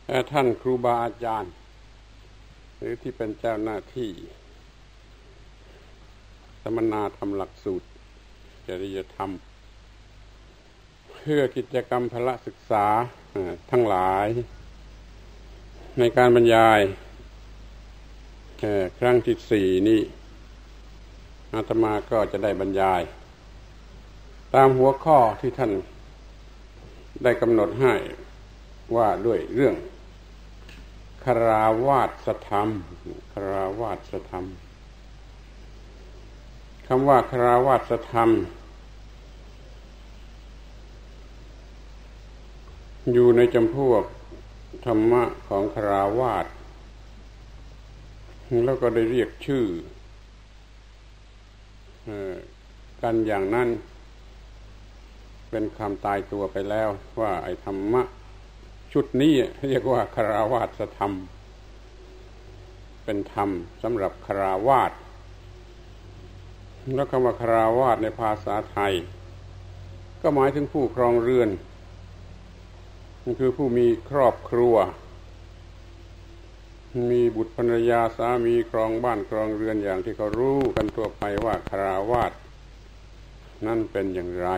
ท่านครูบาอาจารย์หรือที่เป็นเจ้าหน้าที่สัมมนาทำหลักสูตรจริยธรรมเพื่อกิจกรรมพละศึกษาทั้งหลายในการบรรยายครั้งที่4นี้อาตมาก็จะได้บรรยายตามหัวข้อที่ท่านได้กำหนดให้ว่าด้วยเรื่องคฤหัสถธรรมคฤหัสถธรรมคำว่าคฤหัสถธรรมอยู่ในจำพวกธรรมะของคฤหัสถ์แล้วก็ได้เรียกชื่อกันอย่างนั้นเป็นคำตายตัวไปแล้วว่าไอ้ธรรมะชุดนี้เรียกว่าคฤหัสถธรรมเป็นธรรมสำหรับคฤหัสถ์แล้วคำว่าคฤหัสถ์ในภาษาไทยก็หมายถึงผู้ครองเรือนคือผู้มีครอบครัวมีบุตรภรรยาสามีครองบ้านครองเรือนอย่างที่เขารู้กันทั่วไปว่าคฤหัสถ์นั่นเป็นอย่างไร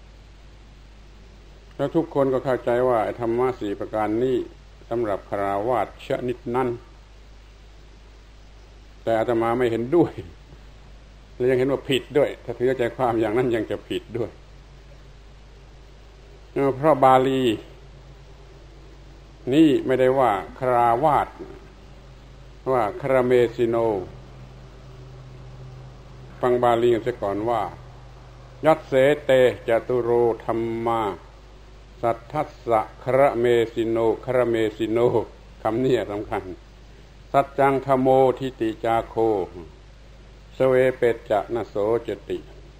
แล้วทุกคนก็เข้าใจว่าธรรมะ4ประการนี้สำหรับคฤหัสถ์ชนิดนั้นแต่อาตมาไม่เห็นด้วยและยังเห็นว่าผิดด้วยถ้าถือใจความอย่างนั้นยังจะผิดด้วยเพราะบาลีนี่ไม่ได้ว่าคฤหัสถ์ว่าครเมสิโนฟังบาลีกันเสียก่อนว่ายัสเสเตจตุโรธัมมาสัทธัสสะครเมสิโนครเมสิโนคำนี้สำคัญสัจจังธโมทิติจาโคสเวเปจะนโสจติ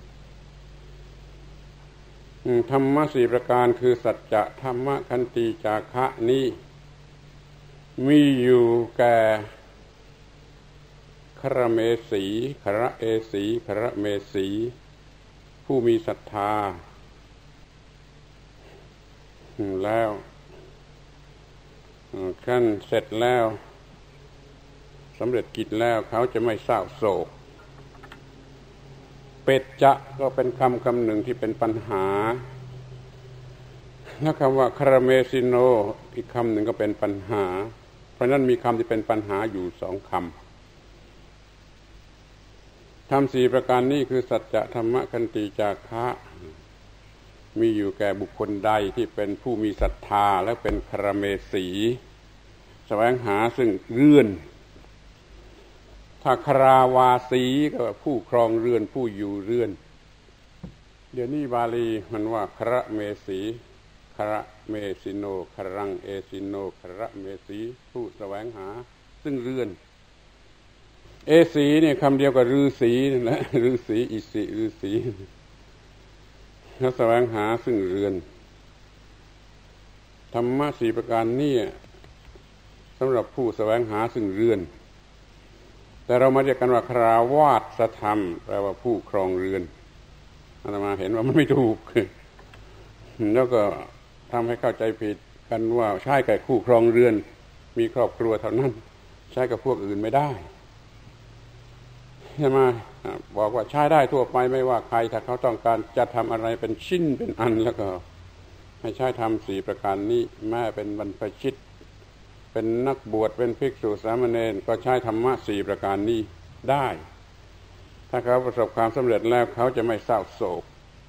ธรรมะ4ประการคือสัจจะธรรมะขันติจาคะนี้มีอยู่แก่ครเมสีครเอสีครเมสีผู้มีศรัทธาแล้วขั้นเสร็จแล้วสำเร็จกิจแล้วเขาจะไม่เศร้าโศกเป็ดจะก็เป็นคำหนึ่งที่เป็นปัญหาแล้วคำว่าครเมสิโนอีกคำหนึ่งก็เป็นปัญหาเพราะนั้นมีคำที่เป็นปัญหาอยู่2คำธรรม4ประการนี้คือสัจจะธรรมะขันติจาคะมีอยู่แก่บุคคลใดที่เป็นผู้มีศรัทธาและเป็นครเมสีแสวงหาซึ่งเรือนถ้าคราวาสีก็ผู้ครองเรือนผู้อยู่เรือนเดี๋ยวนี้บาลีมันว่าครเมสีครเมสิโนครังเอสิโนครเมสีผู้แสวงหาซึ่งเรือนเอสีเนี่ยคำเดียวกับฤาษีนั่นแหละฤาษีอิสิฤาษีแล้วแสวงหาซึ่งเรือนธรรมะ4ประการนี้สำหรับผู้แสวงหาซึ่งเรือนแต่เรามาเรียกกันว่าคฤหัสถธรรมแปลว่าผู้ครองเรือนอาตมาเห็นว่ามันไม่ถูกแล้วก็ทำให้เข้าใจผิดกันว่าใช้กับผู้ครองเรือนมีครอบครัวเท่านั้นใช้กับพวกอื่นไม่ได้ใช่ไหมบอกว่าใช้ได้ทั่วไปไม่ว่าใครถ้าเขาต้องการจะทำอะไรเป็นชิ้นเป็นอันแล้วก็ให้ใช้ทำ4ประการนี้แม้เป็นบรรพชิตเป็นนักบวชเป็นภิกษุสามเณรก็ใช้ธรรมะ4ประการนี้ได้ถ้าเขาประสบความสำเร็จแล้วเขาจะไม่เศร้าโศก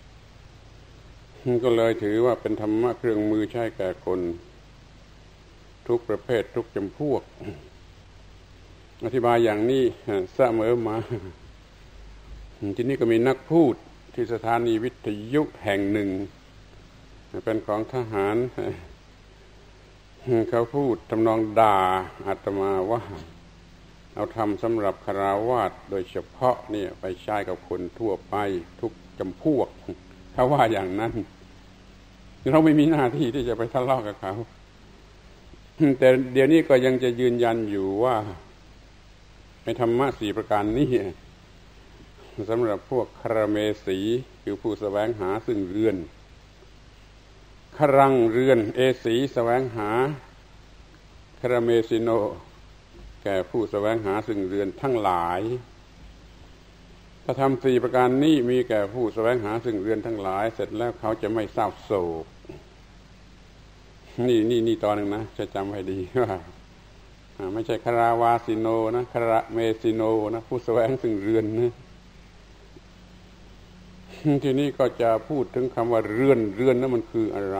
ก็เลยถือว่าเป็นธรรมะเครื่องมือใช้แก่คนทุกประเภททุกจำพวกอธิบายอย่างนี้เสมอมาทีนี้ก็มีนักพูดที่สถานีวิทยุแห่งหนึ่งเป็นของทหารเขาพูดทำนองด่าอาตมาว่าเอาทำสำหรับคฤหัสถ์โดยเฉพาะเนี่ยไปใช้กับคนทั่วไปทุกจำพวกเขาว่าอย่างนั้นเราไม่มีหน้าที่ที่จะไปทะเลาะกับเขาแต่เดี๋ยวนี้ก็ยังจะยืนยันอยู่ว่าในธรรมะ4ประการนี้สำหรับพวกครเมสีคือผู้แสวงหาซึ่งเรือนครังเรือนเอสีแสวงหาคาราเมซิโนแก่ผู้แสวงหาซึ่งเรือนทั้งหลายถ้าทำ4ประการนี้มีแก่ผู้แสวงหาซึ่งเรือนทั้งหลายเสร็จแล้วเขาจะไม่เศร้าโศกนี่ตอนหนึ่งนะจะจำให้ดีว่าไม่ใช่คาราวาสิโนนะคาราเมซิโนนะผู้แสวงซึ่งเรือนนะทีนี้ก็จะพูดถึงคำว่าเรือนนั้นมันคืออะไร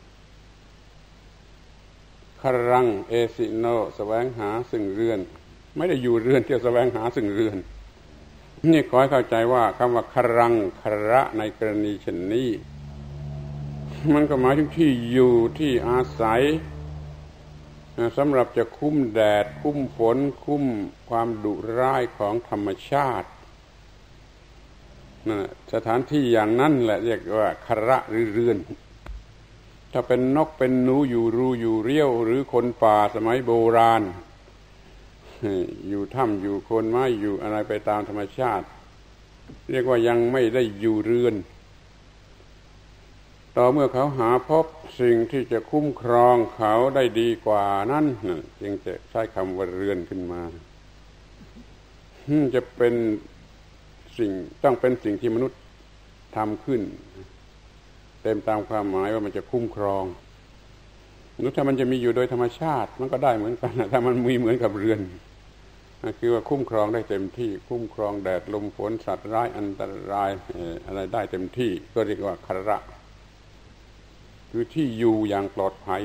คารังเอซิโนแสวงหาซึ่งเรือนไม่ได้อยู่เรือนที่แสวงหาซึ่งเรือนนี่ขอให้เข้าใจว่าคำว่าคารังคาระในกรณีเช่นนี้มันก็หมายถึงที่อยู่ที่อาศัยสำหรับจะคุ้มแดดคุ้มฝนคุ้มความดุร้ายของธรรมชาติสถานที่อย่างนั้นแหละเรียกว่าคาระหรือเรือนถ้าเป็นนกเป็นหนูอยู่รูอยู่เรี่ยวหรือคนป่าสมัยโบราณอยู่ถ้ำอยู่โคนไม้อยู่อะไรไปตามธรรมชาติเรียกว่ายังไม่ได้อยู่เรือนต่อเมื่อเขาหาพบสิ่งที่จะคุ้มครองเขาได้ดีกว่านั้นจึงจะใช้คำว่าเรือนขึ้นมาจะเป็นสิ่งต้องเป็นสิ่งที่มนุษย์ทำขึ้นเต็มตามความหมายว่ามันจะคุ้มครองมนุษย์ถ้ามันจะมีอยู่โดยธรรมชาติมันก็ได้เหมือนกันถ้ามันมีเหมือนกับเรือนคือว่าคุ้มครองได้เต็มที่คุ้มครองแดดลมฝนสัตว์ร้ายอันตรายอะไรได้เต็มที่ก็เรียกว่าคาระคือที่อยู่อย่างปลอดภัย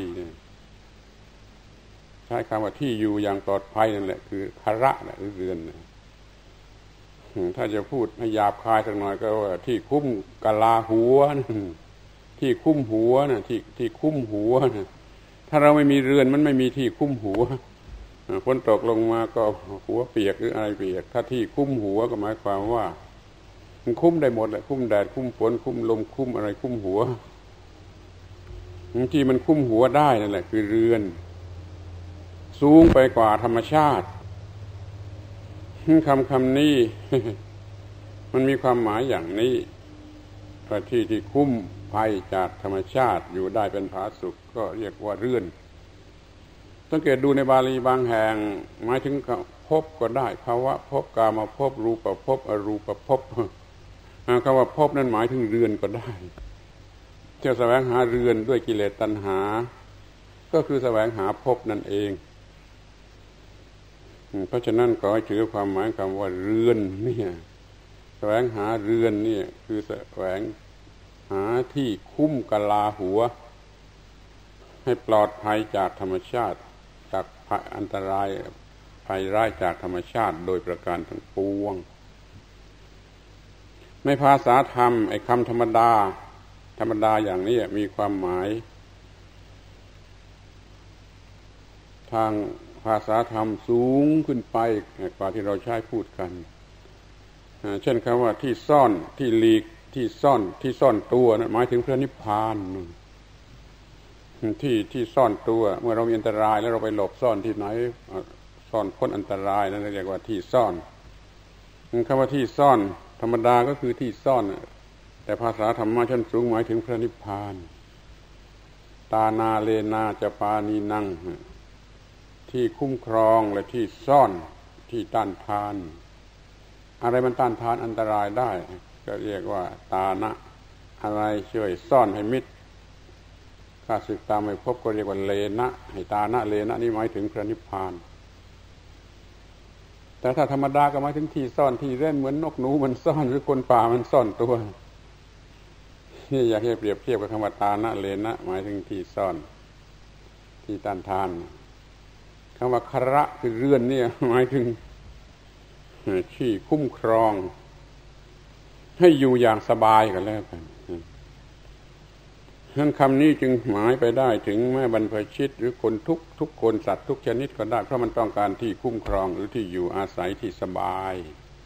ใช้คำว่าที่อยู่อย่างปลอดภัยนั่นแหละคือคาระหรือเรือนถ้าจะพูดให้หยาบคายสักหน่อยก็ว่าที่คุ้มกะลาหัวที่คุ้มหัวนะที่คุ้มหัวนะถ้าเราไม่มีเรือนมันไม่มีที่คุ้มหัวฝนตกลงมาก็หัวเปียกหรืออะไรเปียกถ้าที่คุ้มหัวก็หมายความว่ามันคุ้มได้หมดแหละคุ้มแดดคุ้มฝนคุ้มลมคุ้มอะไรคุ้มหัวที่มันคุ้มหัวได้นั่นแหละคือเรือนสูงไปกว่าธรรมชาติคำนี้ มันมีความหมายอย่างนี้ว่าที่คุ้มภัยจากธรรมชาติอยู่ได้เป็นผาสุกก็เรียกว่าเรือนสังเกตดูในบาลีบางแห่งหมายถึงภพก็ได้ภาวะภพกามภพรูปภพอรูปภพคำว่าภพนั้นหมายถึงเรือนก็ได้ที่แสวงหาเรือนด้วยกิเลสตัณหาก็คือแสวงหาภพนั่นเองเพราะฉะนั้นขอให้ถือความหมายคำว่าเรือนเนี่ยแสวงหาเรือนนี่คือแสวงหาที่คุ้มกะลาหัวให้ปลอดภัยจากธรรมชาติจากอันตรายภัยร้ายจากธรรมชาติโดยประการทั้งปวงในภาษาธรรมไอ้คำธรรมดาอย่างนี้มีความหมายทางภาษาธรรมสูงขึ้นไปกว่าที่เราใช้พูดกันเช่นคำว่าที่ซ่อนที่หลีกที่ซ่อนตัวนะหมายถึงพระนิพพานที่ซ่อนตัวเมื่อเรามีอันตรายแล้วเราไปหลบซ่อนที่ไหนซ่อนพ้นอันตรายนั่นเรียกว่าที่ซ่อนคำว่าที่ซ่อนธรรมดาก็คือที่ซ่อนแต่ภาษาธรรมะชั้นสูงหมายถึงพระนิพพานตานาเลนาจะปานีนังที่คุ้มครองและที่ซ่อนที่ต้านทานอะไรมันต้านทานอันตรายได้ก็เรียกว่าตานะอะไรช่วยซ่อนให้มิดข้าศึกตามไม่พบก็เรียกว่าเลนะให้ตานะเลนะนี่หมายถึงพระนิพพานแต่ถ้าธรรมดาก็หมายถึงที่ซ่อนที่เล่นเหมือนนกหนูมันซ่อนหรือคนป่ามันซ่อนตัวนี่อยากให้เปรียบเทียบกับคำว่าตานะเลนะหมายถึงที่ซ่อนที่ต้านทานคำว่าคาระคือเรือนเนี่ยหมายถึงที่คุ้มครองให้อยู่อย่างสบายกันแล้วกันนั้นคำนี้จึงหมายไปได้ถึงแม่บรรพชิตหรือคนทุกคนสัตว์ทุกชนิดก็ได้เพราะมันต้องการที่คุ้มครองหรือที่อยู่อาศัยที่สบาย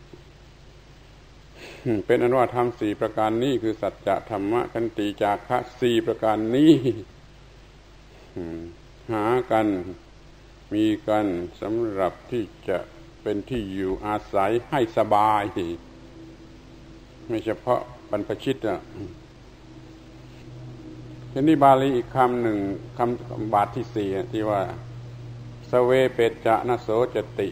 เป็นอันว่าธรรม4ประการนี้คือสัจจะธรรมะขันติจาคะ4ประการนี้หากันมีกันสำหรับที่จะเป็นที่อยู่อาศัยให้สบายไม่เฉพาะบรรพชิตทีนี้บาลีอีกคำหนึ่งคำบาทที่4ที่ว่าสเวเปจจะนโสจติ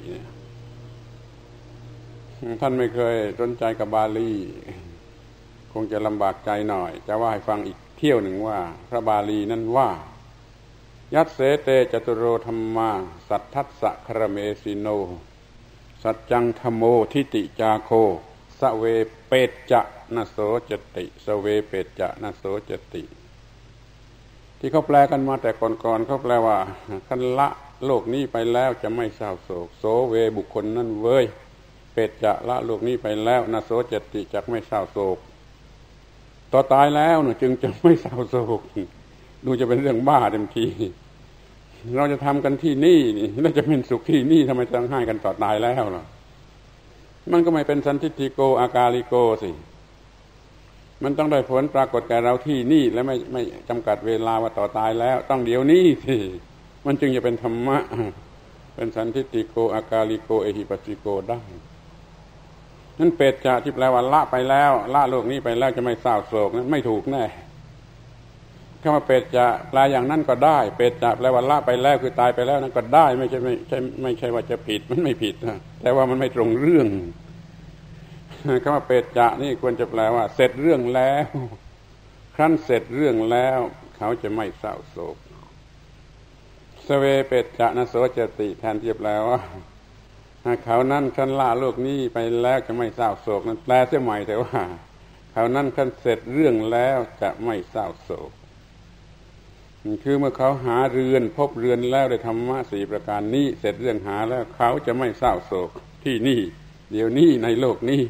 ท่านไม่เคยสนใจกับบาลีคงจะลำบากใจหน่อยจะว่าให้ฟังอีกเที่ยวหนึ่งว่าพระบาลีนั้นว่ายัสเสเตจตุโรธัมมาสัทธัสสะครเมสิโนสัจจังธโมทิติจาโคสเวเปจจะนโสจติสเวเปจจะนโสจติที่เขาแปลกันมาแต่ก่อนๆเขาแปลว่าคันละโลกนี้ไปแล้วจะไม่เศร้าโศกโสเวบุคคลนั้นเว้ยเปจจะละโลกนี้ไปแล้วนโสจติจักไม่เศร้าโศกต่อตายแล้วจึงจะไม่เศร้าโศกดูจะเป็นเรื่องบ้าเต็มทีเราจะทำกันที่นี่แล้วจะเป็นสุขที่นี่ทำไมต้องให้กันต่อตายแล้วล่ะมันก็ไม่เป็นสันทิฏฐิโกอากาลิโกสิมันต้องได้ผลปรากฏแก่เราที่นี่และไม่จำกัดเวลาว่าต่อตายแล้วต้องเดี๋ยวนี้สิมันจึงจะเป็นธรรมะเป็นสันทิฏฐิโกอากาลิโกเอหิปัสสิโกได้นั่นเปจจะที่แปลว่าละไปแล้วละโลกนี้ไปแล้วจะไม่เศร้าโศกนั้นไม่ถูกแน่คำว่าเปจจะแปลอย่างนั้นก็ได้เปจจะแปลว่าละไปแล้วคือตายไปแล้วนั้นก็ได้ไม่ใช่ว่าจะผิดมันไม่ผิดนะแต่ว่ามันไม่ตรงเรื่องคำว่าเปจจะนี่ควรจะแปลว่าเสร็จเรื่องแล้วครั้นเสร็จเรื่องแล้วเขาจะไม่เศร้าโศกสเวเปจจะนโสจติแทนที่จะแปลว่าเขานั้นครั้นละโลกนี้ไปแล้วจะไม่เศร้าโศกนั้นแปลเสียใหม่แต่ว่าเขานั้นครั้นเสร็จเรื่องแล้วจะไม่เศร้าโศกคือเมื่อเขาหาเรือนพบเรือนแล้วได้ธรรมะ4ประการนี้เสร็จเรื่องหาแล้วเขาจะไม่เศร้าโศกที่นี่เดี๋ยวนี้ในโลกนี้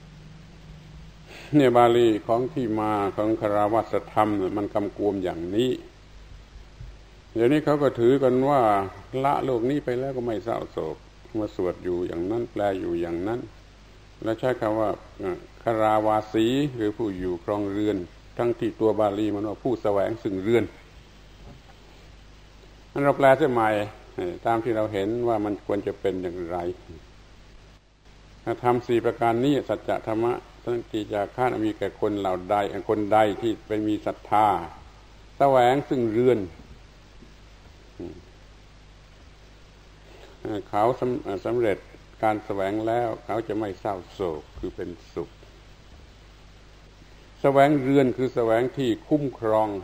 เนี่ยบาลีของที่มาของคฤหัสถธรรมมันกำกวมอย่างนี้เดี๋ยวนี้เขาก็ถือกันว่าละโลกนี้ไปแล้วก็ไม่เศร้าโศกมาสวดอยู่อย่างนั้นแปลอยู่อย่างนั้นและใช้คำว่าคฤวาสีหรือผู้อยู่ครองเรือนทั้งที่ตัวบาลีมันว่าผู้แสวงซึ่งเรือนนั้นเราแปลเสียใหม่ตามที่เราเห็นว่ามันควรจะเป็นอย่างไรธรรม4ประการนี้สัจจะธรรมะสันติจาคะมีแก่คนเหล่าใดคนใดที่เป็นมีศรัทธาแสวงซึ่งเรือนเขาสำเร็จการแสวงแล้วเขาจะไม่เศร้าโศกคือเป็นสุขแสวงเรือนคือแสวงที่คุ้มครอง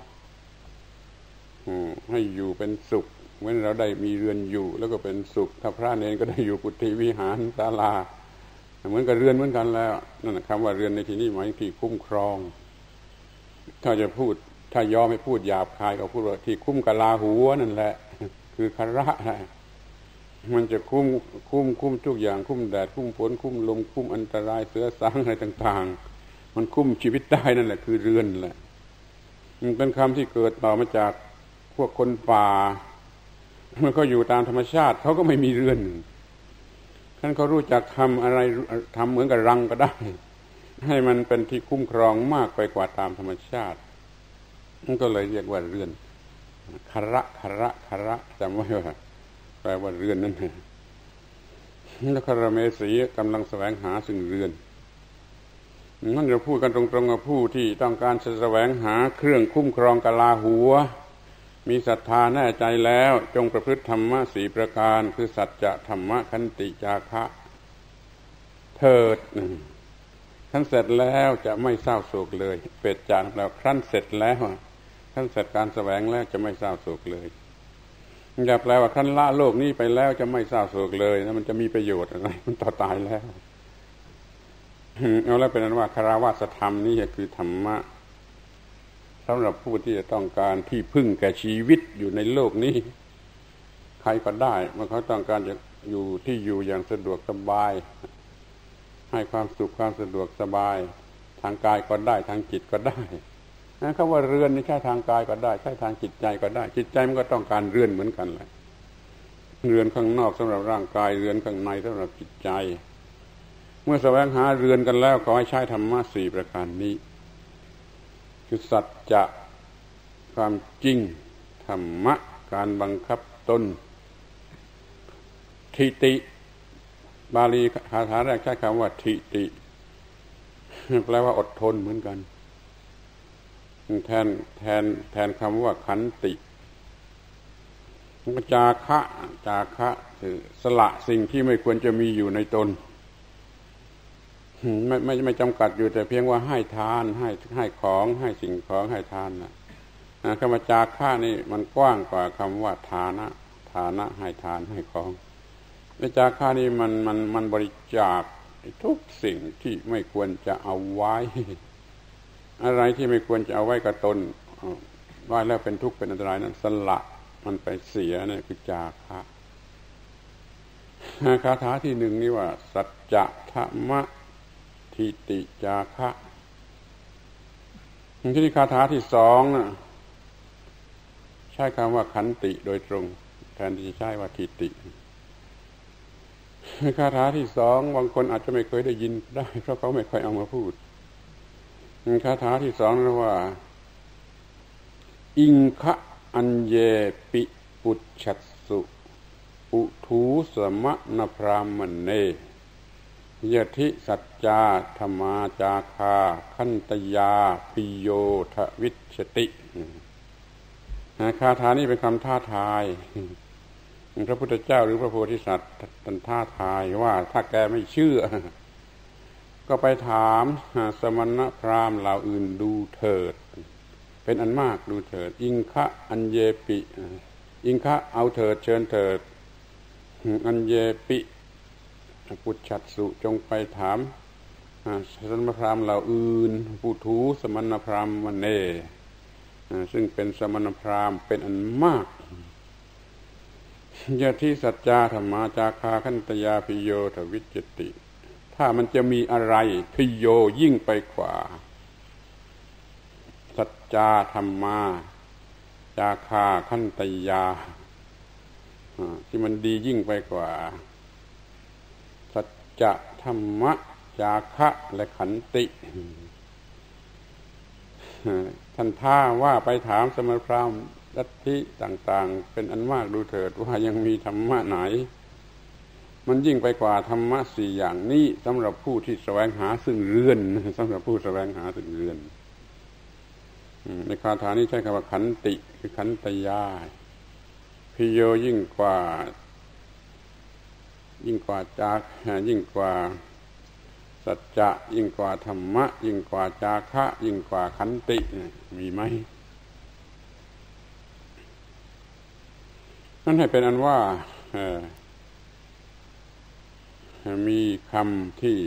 ให้อยู่เป็นสุขเมื่อเราได้มีเรือนอยู่แล้วก็เป็นสุขถ้าพระเนรก็ได้อยู่กุฏิวิหารศาลาเหมือนกับเรือนเหมือนกันแล้วนั่นคำว่าเรือนในที่นี้หมายถึงที่คุ้มครองถ้าจะพูดถ้ายอมให้พูดหยาบคายก็พูดว่าที่คุ้มกะลาหัวนั่นแหละคือคระมันจะคุ้มทุกอย่างคุ้มแดดคุ้มฝนคุ้มลมคุ้มอันตรายเสือสางอะไรต่างๆมันคุ้มชีวิตได้นั่นแหละคือเรือนแหละมันเป็นคำที่เกิดต่อมาจากพวกคนป่าเมื่อเขาอยู่ตามธรรมชาติเขาก็ไม่มีเรือนท่านเขารู้จักทำอะไรทำเหมือนกับรังก็ได้ให้มันเป็นที่คุ้มครองมากไปกว่าตามธรรมชาตินั่นก็เลยเรียกว่าเรือนคระจำไว้ว่าแปลว่าเรือนนั่นแล้วคารเมสีกำลังแสวงหาซึ่งเรือนนั่นเราพูดกันตรงๆกับผู้ที่ต้องการจะแสวงหาเครื่องคุ้มครองกะลาหัวมีศรัทธาแน่ใจแล้วจงประพฤติธรรมะ4ประการคือสัจจะธรรมะขันติจาคะเถิดท่านเสร็จแล้วจะไม่เศร้าโศกเลยเปจจะแล้วครั้นเสร็จแล้วท่านเสร็จการแสวงแล้วจะไม่เศร้าโศกเลยอย่าแปลว่าครั้นละโลกนี้ไปแล้วจะไม่เศร้าโศกเลยนะมันจะมีประโยชน์อะไรมันต่อตายแล้วเอาแล้วเป็นนั้นว่าคฤหัสถธรรมนี่คือธรรมะสำหรับผู้ที่จะต้องการที่พึ่งแก่ชีวิตอยู่ในโลกนี้ใครก็ได้เมื่อเขาต้องการจะอยู่ที่อยู่อย่างสะดวกสบายให้ความสุขความสะดวกสบายทางกายก็ได้ทางจิตก็ได้คำว่าเรือนนี่ใช้ทางกายก็ได้ใช้ทางจิตใจก็ได้จิตใจมันก็ต้องการเรือนเหมือนกันแหละเรือนข้างนอกสำหรับร่างกายเรือนข้างในสำหรับจิตใจเมื่อแสวงหาเรือนกันแล้วขอให้ใช้ธรรมะ4ประการนี้คือสัจจะความจริงธรรมะการบังคับตนทิฏฐิบาลีคาถาแรกใช้คำว่าทิฏฐิแปลว่าอดทนเหมือนกันแทนคำว่าขันติจาคะคือสละสิ่งที่ไม่ควรจะมีอยู่ในตนไม่จำกัดอยู่แต่เพียงว่าให้ทานให้ของให้สิ่งของให้ทานนะคำว่าจาคะนี่มันกว้างกว่าคำว่าฐานะให้ทานให้ของในจาคะนี่มันบริจาคทุกสิ่งที่ไม่ควรจะเอาไว้อะไรที่ไม่ควรจะเอาไว้กับตนไว้แล้วเป็นทุกข์เป็นอันตรายนั้นสละมันไปเสียเนี่ยคือจาคะคาถาที่หนึ่งนี่ว่าสัจจะธรรมะทิติจาคะที่นี่คาถาที่สองนะใช้คำว่าขันติโดยตรงแทนที่จะใช้ว่าทิติคาถาที่สองบางคนอาจจะไม่เคยได้ยินได้เพราะเขาไม่ค่อยเอามาพูดคาถาที่สองนะว่าอิงคะอัญเยปิปุจฉัสสุอุทูสมะนพรามเนยทิสัจจาธรรมาจาคาคันตยาปิโยทวิชติคาถานี้เป็นคำท้าทายพระพุทธเจ้าหรือพระโพธิสัตว์ท่านท้าทายว่าถ้าแกไม่เชื่อก็ไปถามสมณพราหมณ์เหล่าอื่นดูเถิดเป็นอันมากดูเถิดอิงคะอัญเยปิอิงคะเอาเถิดเชิญเถิดอัญเยปิปุจฉัสสุจงไปถามสมณพราหมณ์เหล่าอื่นปุถุสมณพราหมณ์เนซึ่งเป็นสมณพราหมณ์เป็นอันมากยะทิสัจจาธรรมาจาคาคันตยาพิโยทวิจติถ้ามันจะมีอะไรพิโยยิ่งไปกว่าสัจจาธรรมาจาคาคันตยาที่มันดียิ่งไปกว่าสัจจะธรรมะจาคะและขันติท่านท้าว่าไปถามสมณพราหมณ์ลัทธิต่างๆเป็นอันมากดูเถิดว่ายังมีธรรมะไหนมันยิ่งไปกว่าธรรมะสี่อย่างนี้สำหรับผู้ที่แสวงหาซึ่งเรือนสำหรับผู้แสวงหาซึ่งเรือนในคาถานี้ใช้คำว่าขันติคือขันตยาพิโยยิ่งกว่าจายิ่งกว่าสัจจะยิ่งกว่าธรรมะยิ่งกว่าจาคะยิ่งกว่าขันติมีไหมนั่นให้เป็นอันว่ามีคำที่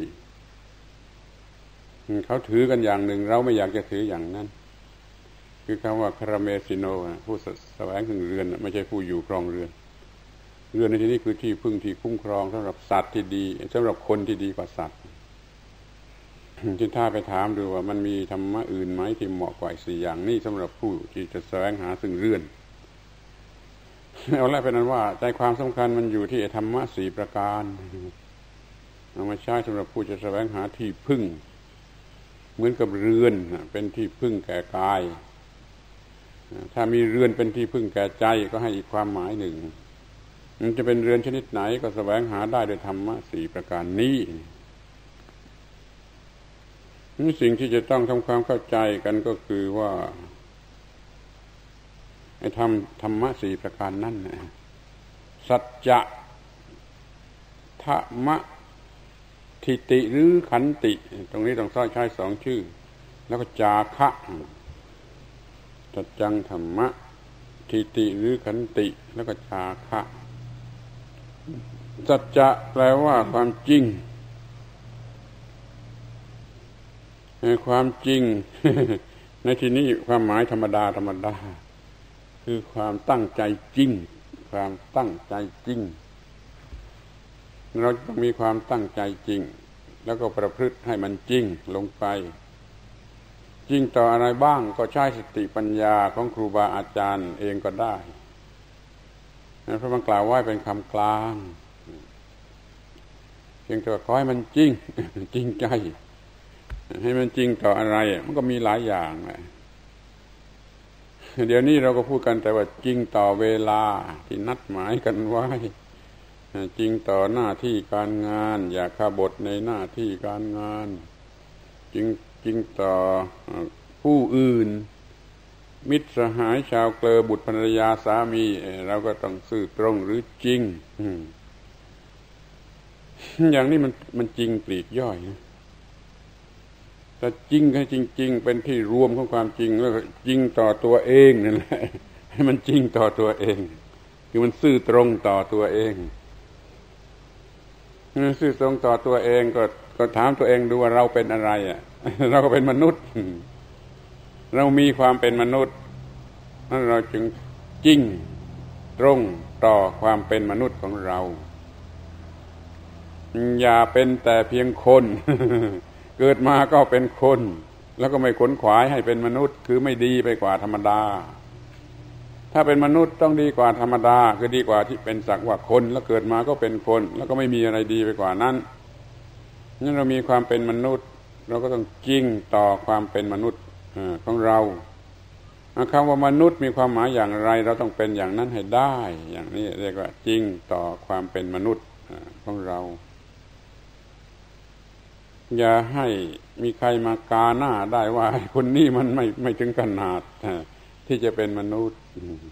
เขาถือกันอย่างหนึ่งเราไม่อยากจะถืออย่างนั้นคือคำว่าคาราเมซิโนผู้แสวงถึงเรือนไม่ใช่ผู้อยู่ครองเรือนในที่นี้คือที่พึ่งที่คุ้มครองสำหรับสัตว์ที่ดีสำหรับคนที่ดีกว่าสัตว์ที่ถ้าไปถามดูว่ามันมีธรรมะอื่นไหมที่เหมาะกว่าสี่อย่างนี้สำหรับผู้ที่จะแสวงหาซึ่งเรือนเอาละเป็นนั้นว่าใจความสำคัญมันอยู่ที่ธรรมะสี่ประการเอามาใช้สำหรับผู้จะแสวงหาที่พึ่งเหมือนกับเรือนเป็นที่พึ่งแก่กายถ้ามีเรือนเป็นที่พึ่งแก่ใจก็ให้อีกความหมายหนึ่งมันจะเป็นเรือนชนิดไหนก็แสวงหาได้โดยธรรมะสี่ประการนี้สิ่งที่จะต้องทำความเข้าใจกันก็คือว่าไอ้ธรรมะสี่ประการนั่นสัจจะธรรมะทิติหรือขันติตรงนี้ต้องใช้สองชื่อแล้วก็จาคะสัจจังธรรมะทิติหรือขันติแล้วก็จาคะสัจจะแปลว่าความจริงความจริง ในที่นี้ความหมายธรรมดาคือความตั้งใจจริงความตั้งใจจริงเราต้องมีความตั้งใจจริงแล้วก็ประพฤติให้มันจริงลงไปจริงต่ออะไรบ้างก็ใช้สติปัญญาของครูบาอาจารย์เองก็ได้เพราะมันกล่าวไว้เป็นคำกลางเพียงแต่ขอให้มันจริง จริงใจให้มันจริงต่ออะไรมันก็มีหลายอย่างเดี๋ยวนี้เราก็พูดกันแต่ว่าจริงต่อเวลาที่นัดหมายกันไว้จริงต่อหน้าที่การงานอย่าขบถในหน้าที่การงานจริงต่อผู้อื่นมิตรสหายชาวเกลอบุตรภรรยาสามีเราก็ต้องซื่อตรงหรือจริงอย่างนี้มันจริงปลีกย่อยนะแต่จริงให้จริงๆเป็นที่รวมของความจริงแล้วจริงต่อตัวเองนั่นแหละให้มันจริงต่อตัวเองคือมันซื่อตรงต่อตัวเองซื่อตรงต่อตัวเองก็ถามตัวเองดูว่าเราเป็นอะไรอ่ะเราก็เป็นมนุษย์เรามีความเป็นมนุษย์นั่นเราจึงจริงตรงต่อความเป็นมนุษย์ของเราอย่าเป็นแต่เพียงคนเกิดมาก็เป็นคนแล้วก็ไม่ขนขวายให้เป็นมนุษย์คือไม่ดีไปกว่าธรรมดาถ้าเป็นมนุษย์ต้องดีกว่าธรรมดาคือดีกว่าที่เป็นสักว่าคนแล้วเกิดมาก็เป็นคนแล้วก็ไม่มีอะไรดีไปกว่านั้นนั่นเรามีความเป็นมนุษย์เราก็ต้องจริงต่อความเป็นมนุษย์ของเราคำว่ามนุษย์มีความหมายอย่างไรเราต้องเป็นอย่างนั้นให้ได้อย่างนี้เรียกว่าจริงต่อความเป็นมนุษย์ของเราอย่าให้มีใครมากาหน้าได้ว่าคนนี้มันไม่ถึงขนาดที่จะเป็นมนุษย์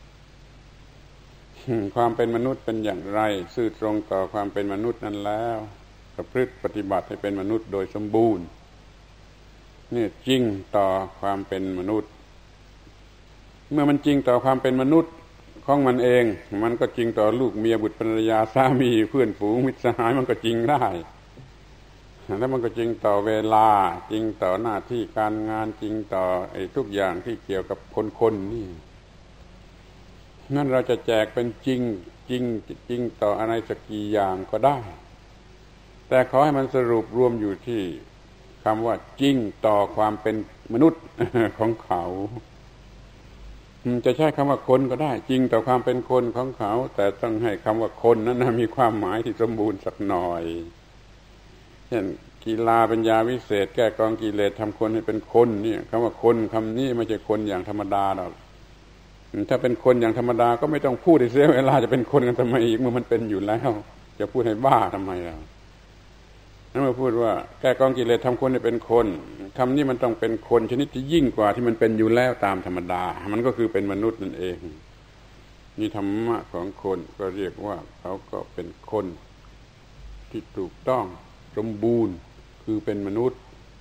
ความเป็นมนุษย์เป็นอย่างไรซื่อตรงต่อความเป็นมนุษย์นั้นแล้วประพฤติปฏิบัติให้เป็นมนุษย์โดยสมบูรณ์นี่จริงต่อความเป็นมนุษย์เมื่อมันจริงต่อความเป็นมนุษย์ของมันเองมันก็จริงต่อลูกเมียบุตรภรรยาสามีเพื่อนฝูงมิตรสหายมันก็จริงได้แล้วมันก็จริงต่อเวลาจริงต่อหน้าที่การงานจริงต่อทุกอย่างที่เกี่ยวกับคนนี่นั่นเราจะแจกเป็นจริงต่ออะไรสักกี่อย่างก็ได้แต่ขอให้มันสรุปรวมอยู่ที่คำว่าจริงต่อความเป็นมนุษย์ของเขาจะใช้คำว่าคนก็ได้จริงต่อความเป็นคนของเขาแต่ต้องให้คำว่าคนนั้นมีความหมายที่สมบูรณ์สักหน่อยเช่นกีฬาเป็นยาวิเศษแก้กองกิเลสทำคนให้เป็นคนเนี่ยคำว่าคนคำนี้ไม่ใช่คนอย่างธรรมดาหรอกถ้าเป็นคนอย่างธรรมดาก็ไม่ต้องพูดให้เสียเวลาจะเป็นคนกันทำไมอีกเมื่อมันเป็นอยู่แล้วจะพูดให้บ้าทำไมเรานั่นมาพูดว่าแก้กองกิเลสทำคนให้เป็นคนคำนี้มันต้องเป็นคนชนิดที่ยิ่งกว่าที่มันเป็นอยู่แล้วตามธรรมดามันก็คือเป็นมนุษย์นั่นเองนี่ธรรมะของคนก็เรียกว่าเขาก็เป็นคนที่ถูกต้องสมบูรณ์คือเป็นมนุษย์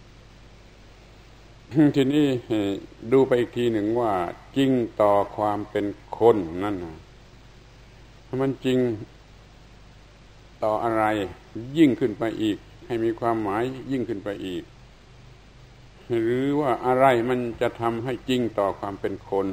ทีนี้ดูไปอีกทีหนึ่งว่าจริงต่อความเป็นคนนั่นนะมันจริงต่ออะไรยิ่งขึ้นไปอีกให้มีความหมายยิ่งขึ้นไปอีกหรือว่าอะไรมันจะทำให้จริงต่อความเป็นคน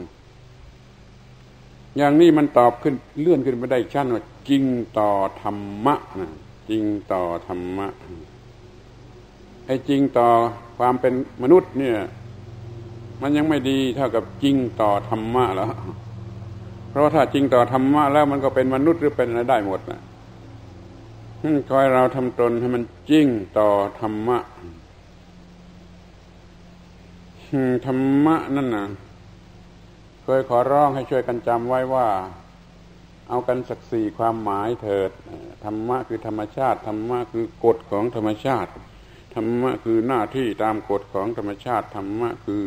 อย่างนี้มันตอบขึ้นเลื่อนขึ้นไปได้ชั้นว่าจริงต่อธรรมะนะจริงต่อธรรมะไอ้จริงต่อความเป็นมนุษย์เนี่ยมันยังไม่ดีเท่ากับจริงต่อธรรมะแล้วเพราะถ้าจริงต่อธรรมะแล้วมันก็เป็นมนุษย์หรือเป็นอะไรได้หมดนะคอยเราทำตนให้มันจริงต่อธรรมะธรรมะนั่นนะเคยขอร้องให้ช่วยกันจำไว้ว่าเอากันสัก4ความหมายเถิดธรรมะคือธรรมชาติธรรมะคือกฎของธรรมชาติธรรมะคือหน้าที่ตามกฎของธรรมชาติธรรมะคือ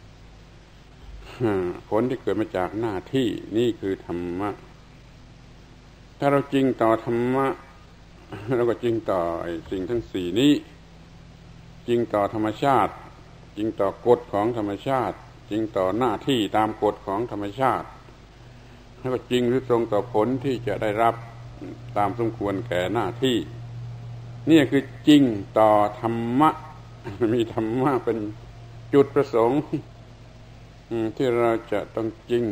ผลที่เกิดมาจากหน้าที่นี่คือธรรมะถ้าเราจริงต่อธรรมะเราก็จริงต่อสิ่งทั้ง4นี้จริงต่อธรรมชาติจริงต่อกฎของธรรมชาติจริงต่อหน้าที่ตามกฎของธรรมชาติแล้วก็จริงหรือตรงต่อผลที่จะได้รับตามสมควรแก่หน้าที่นี่คือจริงต่อธรรมะมีธรรมะเป็นจุดประสงค์ที่เราจะต้องจริง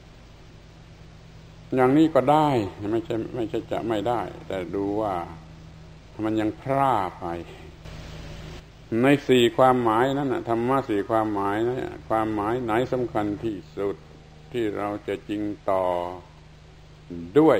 อย่างนี้ก็ได้ไม่ใช่จะไม่ได้แต่ดูว่ามันยังพร่าไปใน4ความหมายนั้นธรรมะ4ความหมายนั้นความหมายไหนสำคัญที่สุดที่เราจะจริงต่อด้วย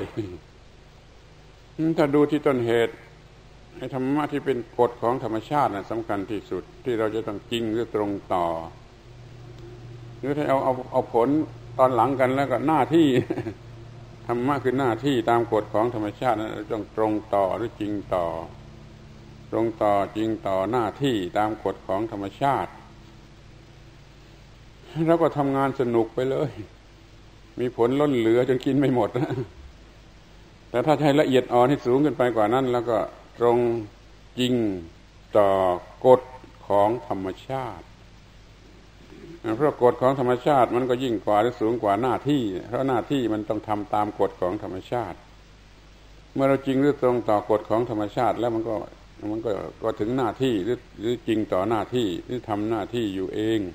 ถ้าดูที่ต้นเหตุให้ธรรมะที่เป็นกฎของธรรมชาติสำคัญที่สุดที่เราจะต้องจริงหรือตรงต่อหรือถ้าเอาผลตอนหลังกันแล้วก็หน้าที่ธรรมะคือหน้าที่ตามกฎของธรรมชาตินั้นต้องตรงต่อหรือจริงต่อตรงต่อจริงต่อหน้าที่ตามกฎของธรรมชาติเราก็ทำงานสนุกไปเลยมีผลล้นเหลือจนกินไม่หมดแต่ถ้าให้ละเอียดอ่อนให้สูงขึ้นไปกว่านั้นแล้วก็ตรงจริงต่อกฎของธรรมชาติเพราะกฎของธรรมชาติมันก็ยิ่งกว่าหรือสูงกว่าหน้าที่เพราะหน้าที่มันต้องทำตามกฎของธรรมชาติเมื่อเราจริงหรือตรงต่อกฎของธรรมชาติแล้วมันก็ถึงหน้าที่หรือจริงต่อหน้าที่หรือทำหน้าที่อยู่เอง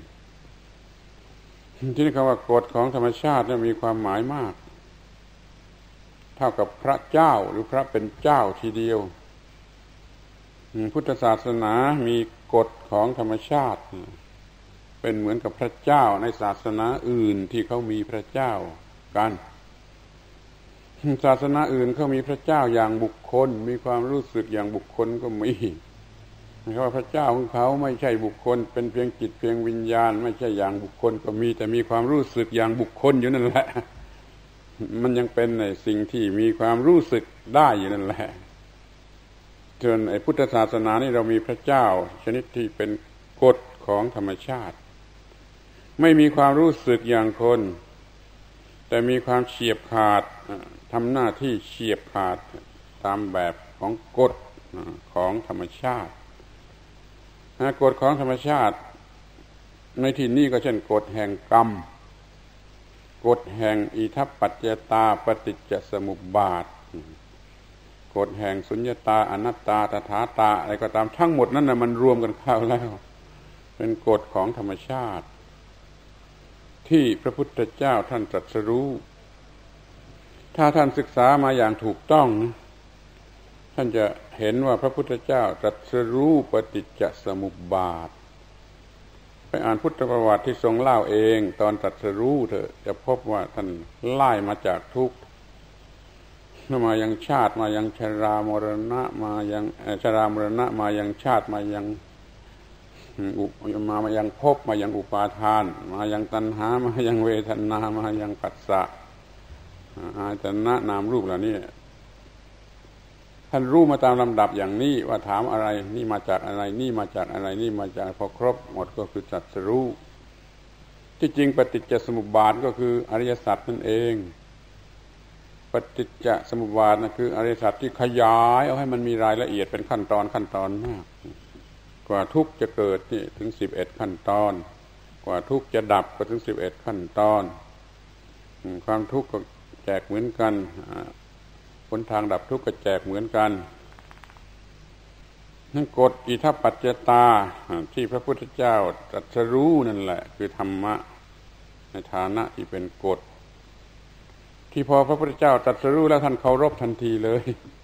ที่นี่คำว่ากฎของธรรมชาติมีความหมายมากเท่ากับพระเจ้าหรือพระเป็นเจ้าทีเดียวพุทธศาสนามีกฎของธรรมชาติเป็นเหมือนกับพระเจ้าในศาสนาอื่นที่เขามีพระเจ้ากันศาสนาอื่นเขามีพระเจ้าอย่างบุคคลมีความรู้สึกอย่างบุคคลก็มีเพราะว่าพระเจ้าของเขาไม่ใช่บุคคลเป็นเพียงจิตเพียงวิญญาณไม่ใช่อย่างบุคคลก็มีแต่มีความรู้สึกอย่างบุคคลอยู่นั่นแหละมันยังเป็นในสิ่งที่มีความรู้สึกได้อยู่นั่นแหละจนไอ้พุทธศาสนานี่เรามีพระเจ้าชนิดที่เป็นกฎของธรรมชาติไม่มีความรู้สึกอย่างคนแต่มีความเฉียบขาดทำหน้าที่เฉียบขาดตามแบบของกฎของธรรมชาติกฎของธรรมชาติในที่นี้ก็เช่นกฎแห่งกรรมกฎแห่งอิทัปปัจจตาปฏิจจสมุปบาทกฎแห่งสุญญตาอนัตตาตถาตาอะไรก็ตามทั้งหมดนั้นมันรวมกันเข้าแล้วเป็นกฎของธรรมชาติที่พระพุทธเจ้าท่านตรัสรู้ถ้าท่านศึกษามาอย่างถูกต้องท่านจะเห็นว่าพระพุทธเจ้าตรัสรู้ปฏิจจสมุปบาทไปอ่านพุทธประวัติที่ทรงเล่าเองตอนตรัสรู้เถอะจะพบว่าท่านไล่มาจากทุกข์มายังชาติมายังชรามรณะมายังชรามรณะมายังชาติมายังมายังภพมายังอุปาทานมายังตัณหามายังเวทนามายังปัสสะอายตนะนามรูปเหล่านี้ท่านรู้มาตามลำดับอย่างนี้ว่าถามอะไรนี่มาจากอะไรนี่มาจากอะไรนี่มาจากพอครบหมดก็คือตรัสรู้ที่จริงปฏิจจสมุปบาทก็คืออริยสัจนั่นเองปฏิจจสมุปบาทนั่นคืออริยสัจที่ขยายเอาให้มันมีรายละเอียดเป็นขั้นตอนมากกว่าทุกข์จะเกิดนี่ถึง11ขั้นตอนกว่าทุกข์จะดับก็ถึง11ขั้นตอนความทุกข์ก็แจกเหมือนกันหนทางดับทุกข์ก็แจกเหมือนกันนั่นกฎอิทัปปัจจตาที่พระพุทธเจ้าตรัสรู้นั่นแหละคือธรรมะในฐานะที่เป็นกฎที่พอพระพุทธเจ้าตรัสรู้แล้วท่านเคารพทันทีเลย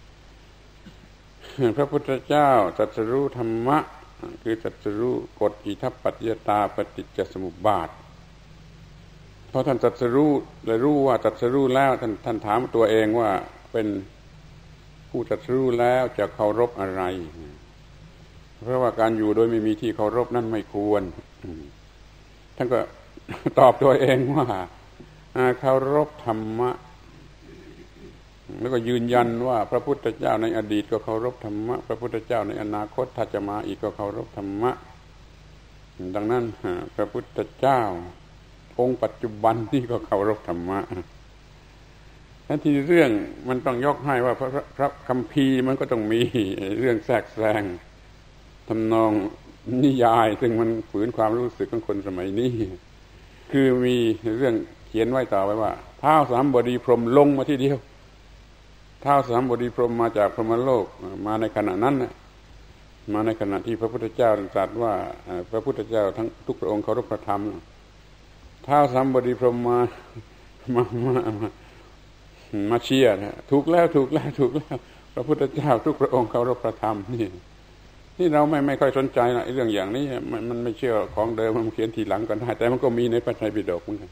พระพุทธเจ้าตรัสรู้ธรรมะคือตรัสรู้กฎอิทัปปัจจตาปฏิจจสมุปบาทพอท่านตรัสรู้และรู้ว่าตรัสรู้แล้วท่านถามตัวเองว่าเป็นผู้ตรัสรู้แล้วจะเคารพอะไรเพราะว่าการอยู่โดยไม่มีที่เคารพนั่นไม่ควรท่านก็ตอบตัวเองว่าเคารพธรรมะแล้วก็ยืนยันว่าพระพุทธเจ้าในอดีตก็เคารพธรรมะพระพุทธเจ้าในอนาคตถ้าจะมาอีกก็เคารพธรรมะดังนั้นพระพุทธเจ้าองค์ปัจจุบันนี่ก็เคารพธรรมะทั้งที่เรื่องมันต้องยกให้ว่าพระคัมภีร์มันก็ต้องมีเรื่องแทรกแซงทำนองนิยายซึ่งมันฝืนความรู้สึกของคนสมัยนี้คือมีเรื่องเขียนไว้ต่อไว้ว่าท้าวสามบดีพรหมลงมาที่เดียวท้าวสามบดีพรหมมาจากพรหมโลกมาในขณะนั้นมาในขณะที่พระพุทธเจ้าตรัสว่าพระพุทธเจ้าทั้งทุกพระองค์เคารพพระธรรมท้าวสามบดีพรหมมาเชียร์ถูกแล้วพระพุทธเจ้าทุกพระองค์เคารพพระธรรมนี่เราไม่ค่อยสนใจนะเรื่องอย่างนี้มันไม่เชื่อของเดิมมันเขียนทีหลังก็ได้แต่มันก็มีในพระไตรปิฎกเหมือนกัน